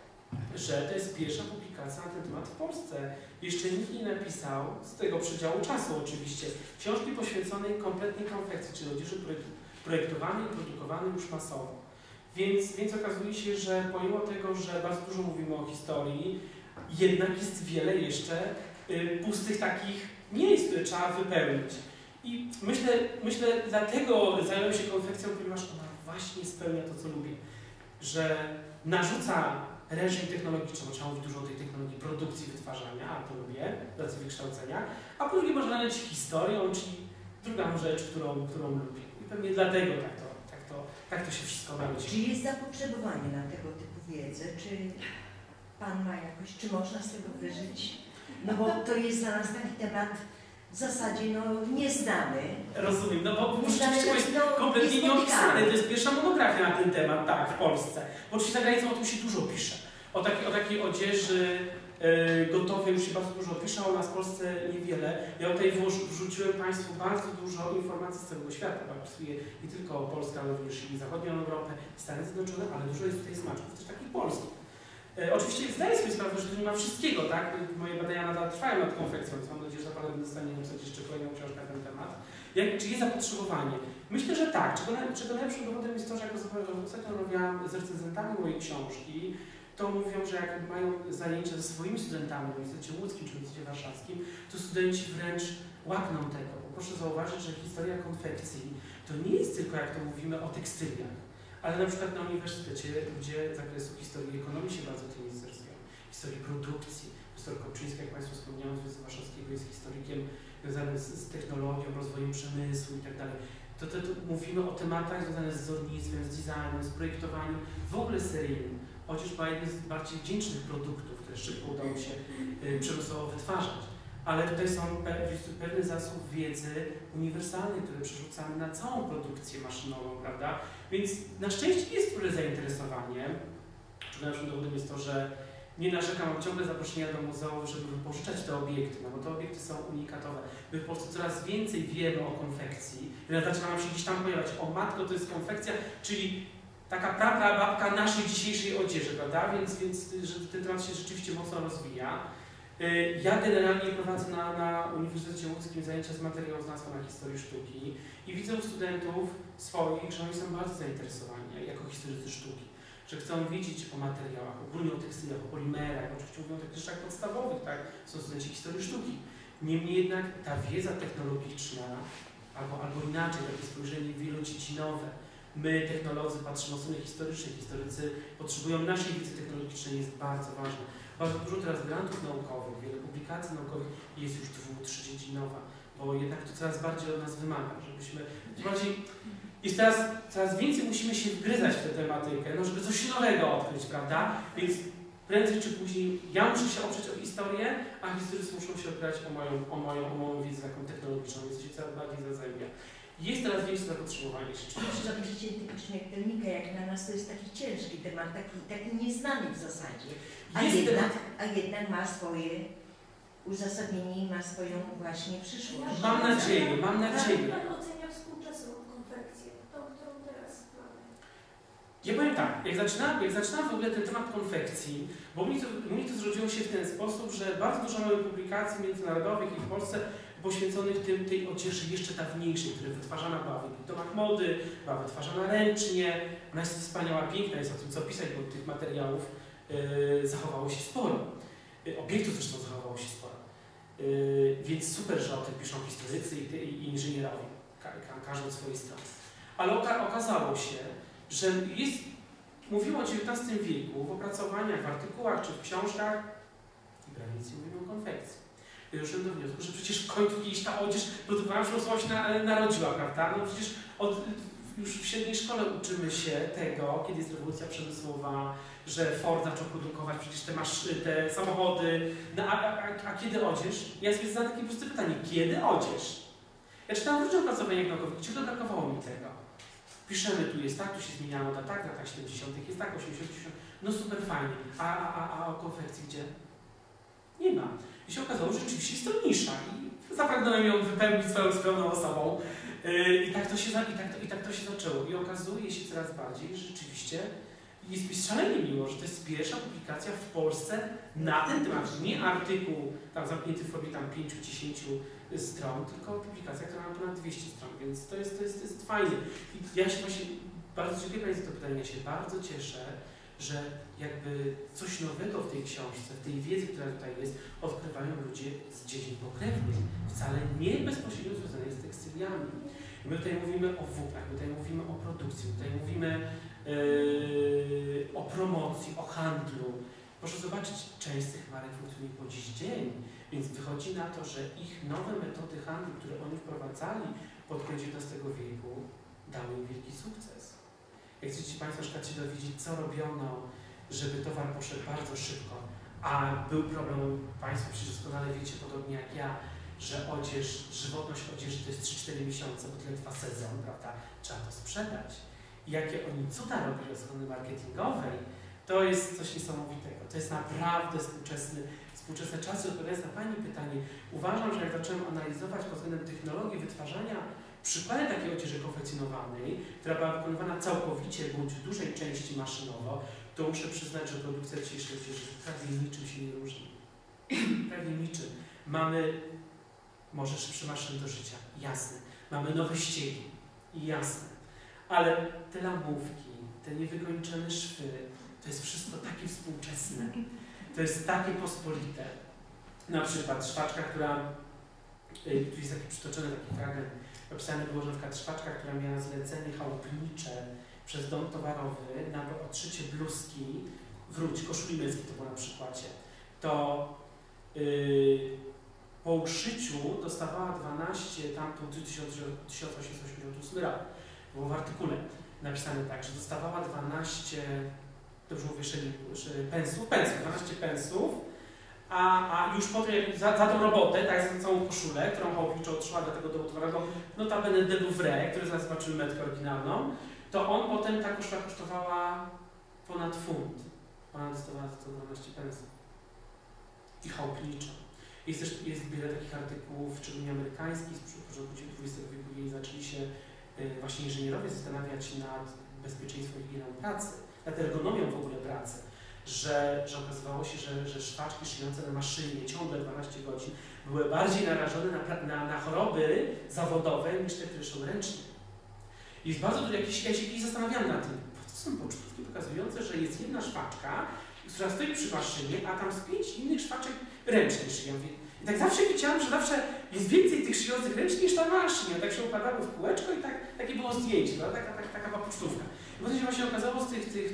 że to jest pierwsza publikacja na ten temat w Polsce. Jeszcze nikt nie napisał, z tego przedziału czasu oczywiście, książki poświęconej kompletnej konfekcji, czyli odzieży projektowanej i produkowanej już masowo. Więc okazuje się, że pomimo tego, że bardzo dużo mówimy o historii, jednak jest wiele jeszcze pustych takich miejsc, które trzeba wypełnić. I myślę dlatego zająłem się konfekcją, ponieważ ona właśnie spełnia to, co lubię. Że narzuca reżim technologiczny, bo trzeba mówić dużo o tej technologii produkcji, wytwarzania, a to lubię, racji wykształcenia, a po drugie można naleźć historią, czyli drugą rzecz, którą lubię. I pewnie dlatego tak to się wszystko narodzi. Czy jest zapotrzebowanie na tego typu wiedzę? Czy Pan ma jakoś, czy można z tego wyżyć? No bo to jest dla nas taki temat w zasadzie nieznany. Rozumiem, no bo rzeczywiście to jest kompletnie nieopisane. To jest pierwsza monografia na ten temat, tak, w Polsce. Bo oczywiście za granicą o tym się dużo pisze. O takiej odzieży gotowej już się bardzo dużo pisze, a u nas w Polsce niewiele. Ja tutaj wrzuciłem Państwu bardzo dużo informacji z całego świata. Opisuję nie tylko Polskę, ale również i zachodnią Europę, Stany Zjednoczone, ale dużo jest tutaj smaczków, też takich polskich. Oczywiście zdaję sobie sprawę, że tu nie ma wszystkiego, tak? Moje badania nadal trwają nad konfekcją, więc mam nadzieję, że za parę będę w stanie napisać jeszcze kolejną książkę na ten temat. Czy jest zapotrzebowanie? Myślę, że tak. Czego najlepszym dowodem jest to, że jak ostatnio rozmawiałam z recenzentami mojej książki, to mówią, że jak mają zajęcia ze swoimi studentami w Uniwersytecie Łódzkim czy w Uniwersytecie Warszawskim, to studenci wręcz łakną tego. Bo proszę zauważyć, że historia konfekcji to nie jest tylko, jak to mówimy, o tekstyliach, ale na przykład na uniwersytecie, gdzie z zakresu historii ekonomii się bardzo tym interesują, historii produkcji. Profesor Kopczyński, jak Państwu wspomniałem, z Uniwersytetu Warszawskiego jest historykiem związanym z technologią, rozwojem przemysłu itd. To mówimy o tematach związanych z wzornictwem, z designem, z projektowaniem, w ogóle seryjnym. Odzież była jednym z bardziej wdzięcznych produktów, które szybko udało się przemysłowo wytwarzać. ale tutaj są pewny zasób wiedzy uniwersalnej, które przerzucamy na całą produkcję maszynową, prawda? Więc na szczęście jest duże zainteresowanie. Najlepszym dowodem jest to, że nie narzekam, mam ciągle zaproszenia do muzeów, żeby wypożyczać te obiekty, no bo te obiekty są unikatowe. My w Polsce coraz więcej wiemy o konfekcji. Zaczyna nam się gdzieś tam pojawiać, o matko, to jest konfekcja, czyli taka prababka naszej dzisiejszej odzieży, prawda? Więc że ten temat się rzeczywiście mocno rozwija. Ja generalnie prowadzę na Uniwersytecie Łódzkim zajęcia z materiałoznawstwa na historii sztuki i widzę u studentów swoich, że oni są bardzo zainteresowani jako historycy sztuki, że chcą wiedzieć o materiałach, ogólnie o tekstylach, o polimerach, oczywiście mówią o takich rzeczach podstawowych, tak? Są studenci historii sztuki. Niemniej jednak ta wiedza technologiczna, albo inaczej, takie spojrzenie wielodziedzinowe, my, technolodzy, patrzymy od strony historycznej, historycy potrzebują naszej wiedzy technologicznej, jest bardzo ważne. Bardzo dużo teraz grantów naukowych, wiele publikacji naukowych jest już 2-3-dziedzinowa, bo jednak to coraz bardziej od nas wymaga, żebyśmy bardziej... Jest teraz coraz więcej musimy się wgryzać w tę tematykę, no żeby coś nowego odkryć, prawda? Więc prędzej czy później ja muszę się oprzeć o historię, a historycy muszą się opierać o moją wiedzę taką technologiczną, więc to się coraz bardziej zazębia. Jest teraz większe zapotrzebowanie. Proszę zobaczycie typicznie śmiertelnika, jak na nas to jest taki ciężki temat, taki nieznany w zasadzie. A jednak ma swoje uzasadnienie i ma swoją właśnie przyszłość. Mam nadzieję. Jak Pan ocenia współczesną konfekcję, tą, którą teraz mamy? Ja powiem tak, jak zaczynałem w ogóle ten temat konfekcji, bo u mnie to zrodziło się w ten sposób, że bardzo dużo mamy publikacji międzynarodowych i w Polsce poświęconych tej odzieży jeszcze dawniejszej, która wytwarzana była w domach mody, była wytwarzana ręcznie. Ona jest wspaniała, piękna, jest o tym co pisać, bo tych materiałów zachowało się sporo. Obiektów zresztą zachowało się sporo. Więc super, że o tym piszą historycy i inżynierowie, każdy od swojej strony. Ale okazało się, że mówiło o XIX wieku w opracowaniach, w artykułach czy w książkach i prawie nic nie mówimy o konfekcji. Ja doszedłem do wniosku, że przecież w końcu kiedyś ta odzież produkowana przemysłowa się narodziła, prawda? No przecież już w średniej szkole uczymy się tego, kiedy jest rewolucja przemysłowa, że Ford zaczął produkować przecież te samochody, no, a kiedy odzież? Ja sobie zadam takie proste pytanie, kiedy odzież? Ja czytałem w różnych opracowaniach naukowych, ciągle brakowało mi tego. Piszemy, tu jest tak, tu się zmieniało na tak, latach 70., jest tak, 80., no super fajnie. A o konfekcji gdzie? Nie ma. I się okazało, że rzeczywiście jest to nisza i zapragnąłem ją wypełnić swoją skromną osobą. I tak to się zaczęło. I okazuje się coraz bardziej, że rzeczywiście jest mi szalenie miło, że to jest pierwsza publikacja w Polsce na ten temat. Nie artykuł tam zamknięty w formie 5-10 stron, tylko publikacja, która ma ponad 200 stron, więc to jest fajne. I ja się właśnie bardzo dziękuję Pani za to pytanie. Ja się bardzo cieszę, że jakby coś nowego w tej książce, w tej wiedzy, która tutaj jest, odkrywają ludzie z dziedzin pokrewnych, wcale nie bezpośrednio związanych z tekstyliami. My tutaj mówimy o włóknach, my tutaj mówimy o produkcji, my tutaj mówimy o promocji, o handlu. Proszę zobaczyć, część z tych marek funkcjonuje po dziś dzień, więc wychodzi na to, że ich nowe metody handlu, które oni wprowadzali pod koniec XIX wieku, dały im wielki sukces. Jak chcecie Państwo na przykład się dowiedzieć, co robiono, żeby towar poszedł bardzo szybko, a był problem, Państwo przecież doskonale wiecie, podobnie jak ja, że żywotność odzieży to jest 3-4 miesiące, bo tyle trwa sezon, prawda? Trzeba to sprzedać. I jakie oni cuda robili od strony marketingowej, to jest coś niesamowitego. To jest naprawdę współczesne czasy. Odpowiadając na Pani pytanie, uważam, że jak zacząłem analizować pod względem technologii wytwarzania przykłady takiej odzieży konfekcjonowanej, która była wykonywana całkowicie bądź w dużej części maszynowo, to muszę przyznać, że produkcja dzisiejszej odzieży prawie niczym się nie różni. Prawie niczym. Mamy może szybsze maszyny do życia, jasne. Mamy nowe ściegi, jasne. Ale te lamówki, te niewykończone szwy, to jest wszystko takie współczesne. To jest takie pospolite. Na przykład szwaczka, tu jest taki przytoczony taki fragment, opisane było, że na przykład szwaczka, która miała zlecenie chałupnicze przez dom towarowy na odszycie bluzki, koszuli męskiej to było na przykładzie, to po uszyciu dostawała 12, tam to 1888 rok, było w artykule napisane tak, że dostawała 12, to już mówię, pensów, 12 pensów, a już potem za tą robotę, tak, za całą koszulę, którą Chałupniczo otrzymała dla tego domu towarowego, notabene de Louvre, który zaraz zobaczymy metkę oryginalną, to on potem, ta koszula kosztowała ponad funt, ponad 112 pensów. I Chałupniczo. Jest wiele takich artykułów, szczególnie amerykańskich, z początku XX wieku, i zaczęli się właśnie inżynierowie zastanawiać nad bezpieczeństwem i higieną pracy, nad ergonomią w ogóle pracy, że okazywało się, że szwaczki szyjące na maszynie ciągle 12 godzin były bardziej narażone na choroby zawodowe niż te, które szyły ręcznie. Jest bardzo dużo ja się zastanawiam nad tym, po co są pocztówki pokazujące, że jest jedna szwaczka, która stoi przy maszynie, a tam z 5 innych szwaczek ręcznie szyją. I tak zawsze wiedziałam, że zawsze jest więcej tych szyjących ręcznie niż ta maszyna. Tak się układały w kółeczko i takie było zdjęcie, prawda? Taka była pocztówka. I potem się właśnie okazało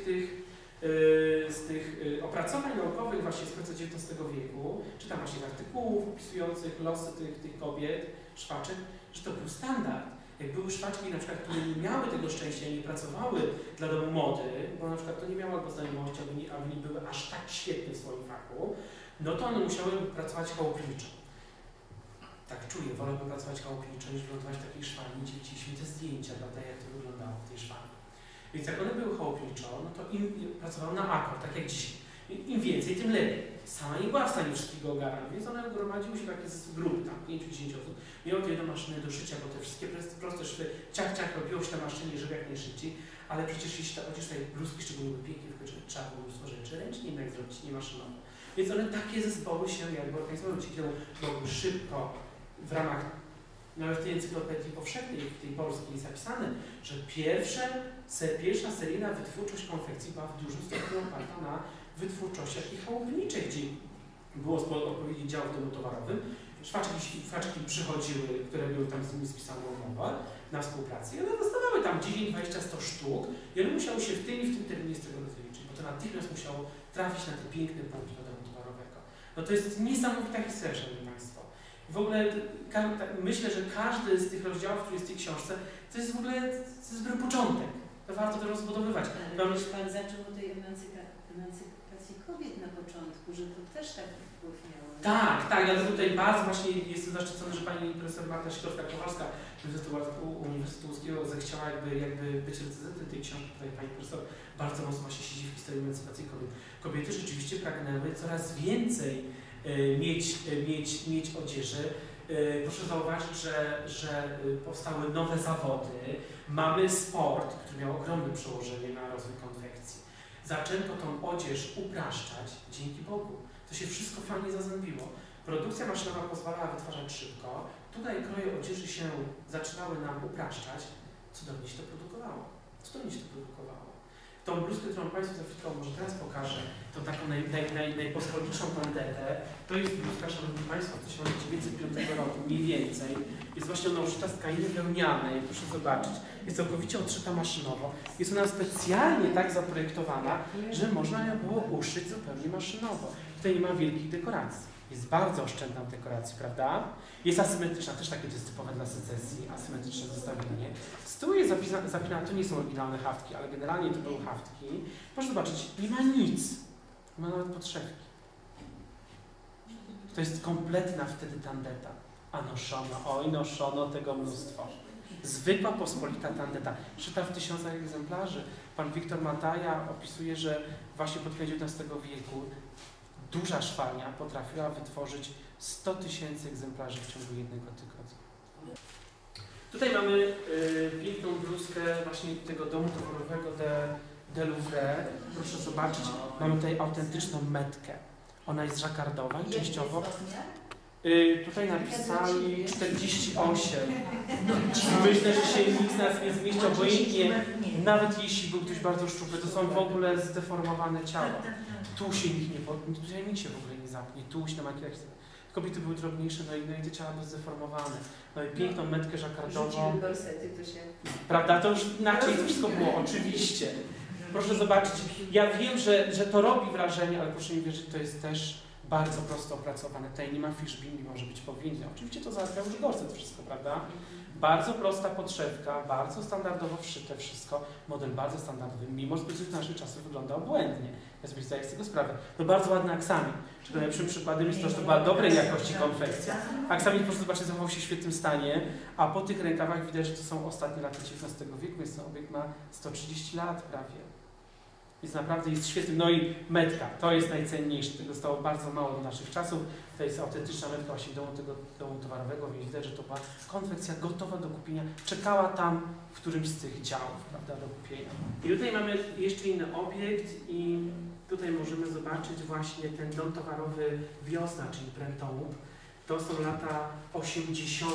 z tych opracowań naukowych właśnie z końca XIX wieku, czy tam właśnie artykułów opisujących losy tych kobiet, szwaczek, że to był standard. Jak były szwaczki, na przykład, które nie miały tego szczęścia i nie pracowały dla domu mody, bo na przykład to nie miały albo znajomości, albo nie były aż tak świetne w swoim fachu, no to one musiały pracować chałupniczo. Tak czuję, wolę pracować chałupniczo niż wylądować w takiej szwalni, gdzie widzieliśmy te zdjęcia, prawda, jak to wyglądało w tej szwalni. Więc jak one były chałupniczo, no to im pracowały na akord, tak jak dzisiaj. Im więcej, tym lepiej. Sama nie była w stanie wszystkiego ogarnąć, więc one gromadziły się takie z grupy, tam 5-10 osób. Miały jedną maszynę do szycia, bo te wszystkie proste szwy, ciach, robiło się na maszynie, żeby jak najszybciej, ale przecież jeśli odzież tej bluzki szczególnie były pięknie wykończone, trzeba było mnóstwo rzeczy ręcznie jednak zrobić, nie maszynowo. Więc one takie zespoły się jakby organizowały, dzięki temu mogły szybko w ramach, nawet w tej encyklopedii powszechnej, w tej polskiej jest zapisane, że pierwsza seryjna wytwórczość konfekcji była w dużym stopniu oparta na wytwórczościach i chałupniczych, gdzie było odpowiedni dział w domu towarowym. Szwaczki przychodziły, które były tam z nimi spisane umowa na współpracę i one dostawały tam 10, 20, 100 sztuk i one musiały się w tym terminie z tego rozliczyć, bo to natychmiast musiało trafić na te piękne punkty do domu towarowego. No to jest niesamowita historia, szanowni Państwo. W ogóle myślę, że każdy z tych rozdziałów, który jest w tej książce, to jest w ogóle dobry początek. To warto to rozbudowywać. Ale już Pan zaczął od tej emancypacji kobiet na początku, że to też tak wpływ miało. Tak, ja tutaj bardzo właśnie jestem zaszczycony, że pani profesor Marta Sikorska-Kowalska z Uniwersytetu Łódzkiego zechciała jakby być recenzentem tej książki. Tutaj pani profesor bardzo mocno właśnie siedzi w historii emancypacji kobiet. Kobiety rzeczywiście pragnęły coraz więcej mieć odzieży. Proszę zauważyć, że powstały nowe zawody. Mamy sport, który miał ogromne przełożenie na rozwój konfekcji. Zaczęto tą odzież upraszczać, dzięki Bogu. To się wszystko fajnie zazębiło. Produkcja maszynowa pozwalała wytwarzać szybko. Tutaj kroje odzieży się zaczynały nam upraszczać. Cudownie się to produkowało. Tą bluzkę, którą Państwu za chwilkę może teraz pokażę, tą taką najpospolitszą tandetę, to jest bluzka, szanowni Państwo, z 1905 roku, mniej więcej. Jest właśnie ona uszyta z tkaniny wełnianej, proszę zobaczyć. Jest całkowicie odszyta maszynowo. Jest ona specjalnie tak zaprojektowana, że można ją było uszyć zupełnie maszynowo. Tutaj nie ma wielkich dekoracji. Jest bardzo oszczędna w dekoracji, prawda? Jest asymetryczna, też takie to jest typowe dla secesji, asymetryczne zestawienie. Z tyłu jest zapinane, to nie są oryginalne haftki, ale generalnie to były haftki. Proszę zobaczyć, nie ma nic. Nie ma nawet podszewki. To jest kompletna wtedy tandeta. A noszono tego mnóstwo. Zwykła, pospolita tandeta. Szyta w 1000 egzemplarzy. Pan Wiktor Mataja opisuje, że właśnie pod koniec XIX wieku duża szwalnia potrafiła wytworzyć 100 000 egzemplarzy w ciągu jednego tygodnia. Tutaj mamy piękną bluzkę właśnie tego domu towarowego de Louvre. Proszę zobaczyć, mamy tutaj autentyczną metkę. Ona jest żakardowa częściowo. Tutaj napisali 48. Myślę, że się nikt z nas nie zmieści, obojętnie, nawet jeśli był ktoś bardzo szczupły, to są w ogóle zdeformowane ciała. Tutaj nikt się w ogóle nie zapnie, tuś na makijaż. Kobiety były drobniejsze, no i te ciała były zdeformowane. No i piękną metkę żakardową. Rzuciły gorsety, to się... Prawda? To już inaczej to wszystko było, oczywiście. Proszę zobaczyć, ja wiem, że to robi wrażenie, ale proszę mi wierzyć, to jest też bardzo prosto opracowane. Tutaj nie ma fishbin, nie może być powięźnia. Oczywiście to załatwia już gorset wszystko, prawda? Bardzo prosta podszewka, bardzo standardowo wszyte wszystko, model bardzo standardowy, mimo że z naszych czasów wygląda obłędnie. Ja sobie zdaję z tego sprawę. No bardzo ładny aksamit. Czy najlepszym przykładem jest to, że to była dobrej jakości konfekcja. Aksamit, proszę zobaczyć, zachował się w świetnym stanie, a po tych rękawach widać, że to są ostatnie lata XIX wieku, więc ten obiekt ma 130 lat prawie. Więc naprawdę jest świetny. No i metka, to jest najcenniejsze, tego zostało bardzo mało do naszych czasów. To jest autentyczna metka właśnie domu towarowego, więc widać, że to była konfekcja gotowa do kupienia. Czekała tam w którymś z tych działów, prawda, do kupienia. I tutaj mamy jeszcze inny obiekt i tutaj możemy zobaczyć właśnie ten dom towarowy Wiosna, czyli Prenton. To są lata 80.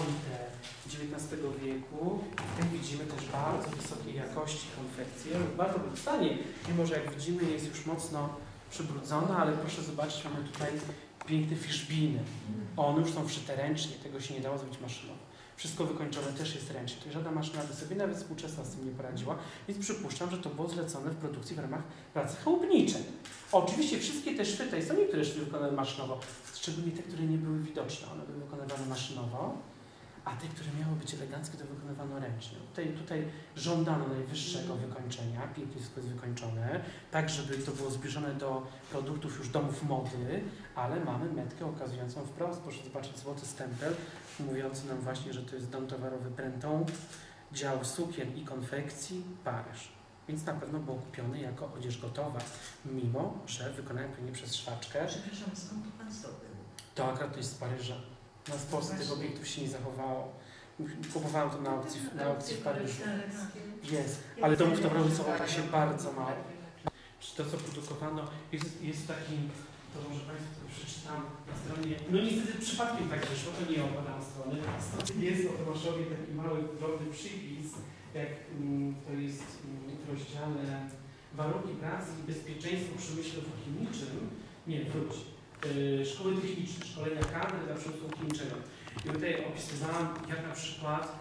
XIX wieku. Jak widzimy też bardzo wysokiej jakości konfekcję, w bardzo dobrym stanie, mimo że jak widzimy jest już mocno przybrudzona, ale proszę zobaczyć, mamy tutaj piękne fiszbiny. One już są wszyte ręcznie, tego się nie dało zrobić maszynowo. Wszystko wykończone też jest ręcznie. To żadna maszyna by sobie nawet współczesna z tym nie poradziła, więc przypuszczam, że to było zlecone w produkcji w ramach pracy chałupniczej. Oczywiście wszystkie te szwy, są niektóre szwy wykonane maszynowo, szczególnie te, które nie były widoczne, one były wykonywane maszynowo, a te, które miały być eleganckie, to wykonywano ręcznie. Tutaj żądano najwyższego wykończenia, pięknie wszystko jest wykończone, tak żeby to było zbliżone do produktów już domów mody, ale mamy metkę okazującą wprost, proszę zobaczyć, złoty stempel, mówiący nam właśnie, że to jest dom towarowy Prenton, dział sukien i konfekcji, Paryż. Więc na pewno było kupione jako odzież gotowa, mimo że wykonane pewnie przez szwaczkę. Przepraszam, skąd to Pan zdobył? To akurat jest z Paryża. Na Polsce tych obiektów się nie zachowało. Kupowałem to na aukcji w Paryżu. Jest, ale domów towarowych są w czasie bardzo mało. To, co produkowano, jest taki, to może Państwu przeczytam na stronie, no niestety przypadkiem tak wyszło, to nie opadam strony. Jest o Tomaszowie taki mały, drobny przypis, jak to jest w rozdziale warunki pracy i bezpieczeństwo w przemyśle chemicznym. Nie, wróć. Szkoły techniczne, szkolenia kadry dla przemysłu chemicznego. I tutaj opisywałam, jak na przykład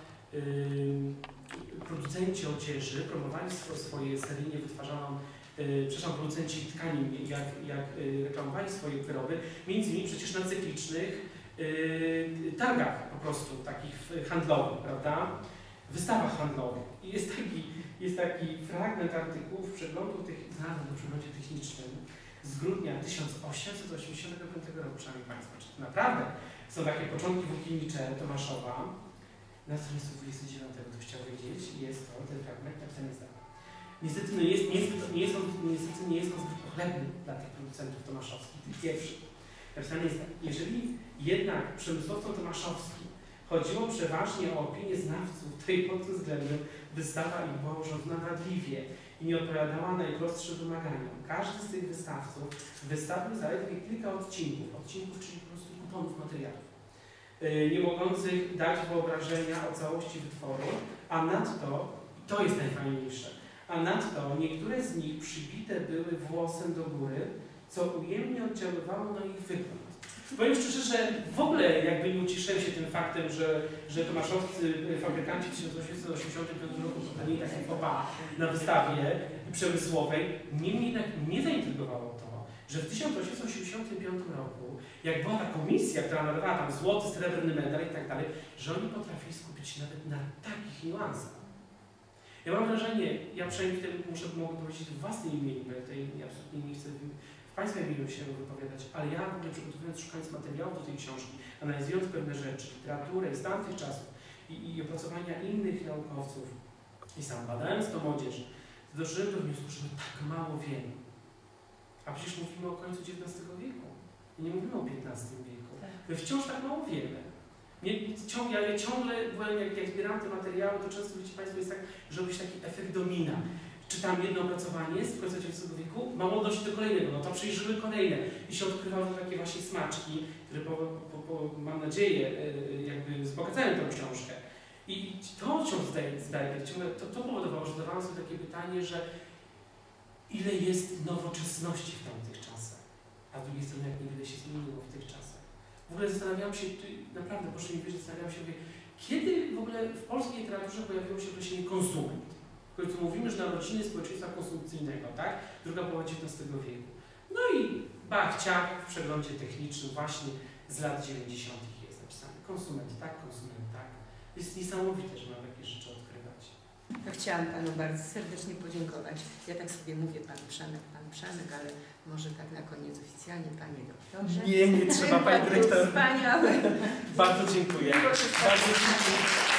producenci odzieży promowali swoje seryjnie wytwarzaną, producenci tkanin, jak reklamowali swoje wyroby, między innymi przecież na cyklicznych targach po prostu, takich handlowych, prawda? Wystawach handlowych. I jest taki fragment artykułów przeglądu znalazłem w przeglądzie technicznym z grudnia 1885 roku, szanowni Państwo. Czyli naprawdę są takie początki włókiennicze Tomaszowa. Na stronie 129, kto chciał wiedzieć, jest to ten fragment napisany jest tak. Niestety nie jest on zbyt pochlebny dla tych producentów tomaszowskich, tych pierwszych. Napisane jest tak. Jeżeli jednak przemysłowcom tomaszowskim chodziło przeważnie o opinię znawców, to i pod tym względem wystawa ich była urządzona wadliwie i nie odpowiadała najprostszym wymaganiom. Każdy z tych wystawców wystawił zaledwie kilka odcinków, czyli po prostu kuponów materiałów, nie mogących dać wyobrażenia o całości wytworu, a nadto, to jest najfajniejsze, a nadto niektóre z nich przybite były włosem do góry, co ujemnie oddziaływało na ich wygląd. Powiem szczerze, że w ogóle jakby nie ucieszyłem się tym faktem, że tomaszowscy fabrykanci w 1885 roku popełnili taki faux na wystawie przemysłowej. Niemniej jednak mnie zaintrygowało to, że w 1885 roku, jak była ta komisja, która nadawała tam złoty, srebrny medal i tak dalej, że oni potrafili skupić się nawet na takich niuansach. Ja mam wrażenie, ja przynajmniej mogę powiedzieć w własnym imieniu, bo ja tutaj absolutnie nie chcę w Państwa imieniu się wypowiadać, ale ja w ogóle przygotowując, szukając materiałów do tej książki, analizując pewne rzeczy, literaturę z tamtych czasów i opracowania innych naukowców i sam badając tą młodzież, doszedłem do wniosku, że my tak mało wiemy. A przecież mówimy o końcu XIX wieku. Nie mówimy o XV wieku. My wciąż tak mało wiemy. Ja ciągle, jak zbieram te materiały, to często, wiecie Państwo, jest tak, że robi się taki efekt domina. Czytam jedno opracowanie z końca XIX wieku, mam odnosić do kolejnego, no to przyjrzymy kolejne. I się odkrywały takie właśnie smaczki, które mam nadzieję jakby wzbogacają tę książkę. I to wciąż zdaje, to powodowało, że zadawałem sobie takie pytanie, że ile jest nowoczesności w tamtych czasach, a z drugiej strony jak niewiele się zmieniło w tych czasach. W ogóle zastanawiałam się, naprawdę proszę mi wierzyć, zastanawiałam się, kiedy w ogóle w polskiej literaturze pojawiło się określenie konsument. W końcu mówimy, że narodziny społeczeństwa konsumpcyjnego, tak? Druga połowa XIX wieku. No i ciach w przeglądzie technicznym właśnie z lat 90. jest napisane. Konsument tak, jest niesamowite, że mam takie rzeczy odkrywać. Ja chciałam Panu bardzo serdecznie podziękować. Ja tak sobie mówię Pan Przemek, ale może tak na koniec oficjalnie Panie Doktorze. Nie trzeba Pani Dyrektor. Wspaniałe. Bardzo dziękuję. Bardzo dziękuję.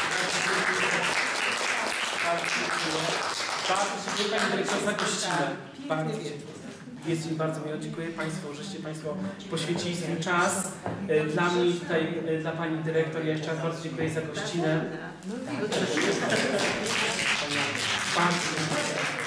Bardzo dziękuję Pani Dyrektor za gościnę. Bardzo dziękuję. Jest mi bardzo miło. Dziękuję Państwu, żeście Państwo poświęcili swój czas. Dla mnie i tutaj, dla Pani Dyrektor, ja jeszcze raz bardzo dziękuję za gościnę. Bardzo dziękuję.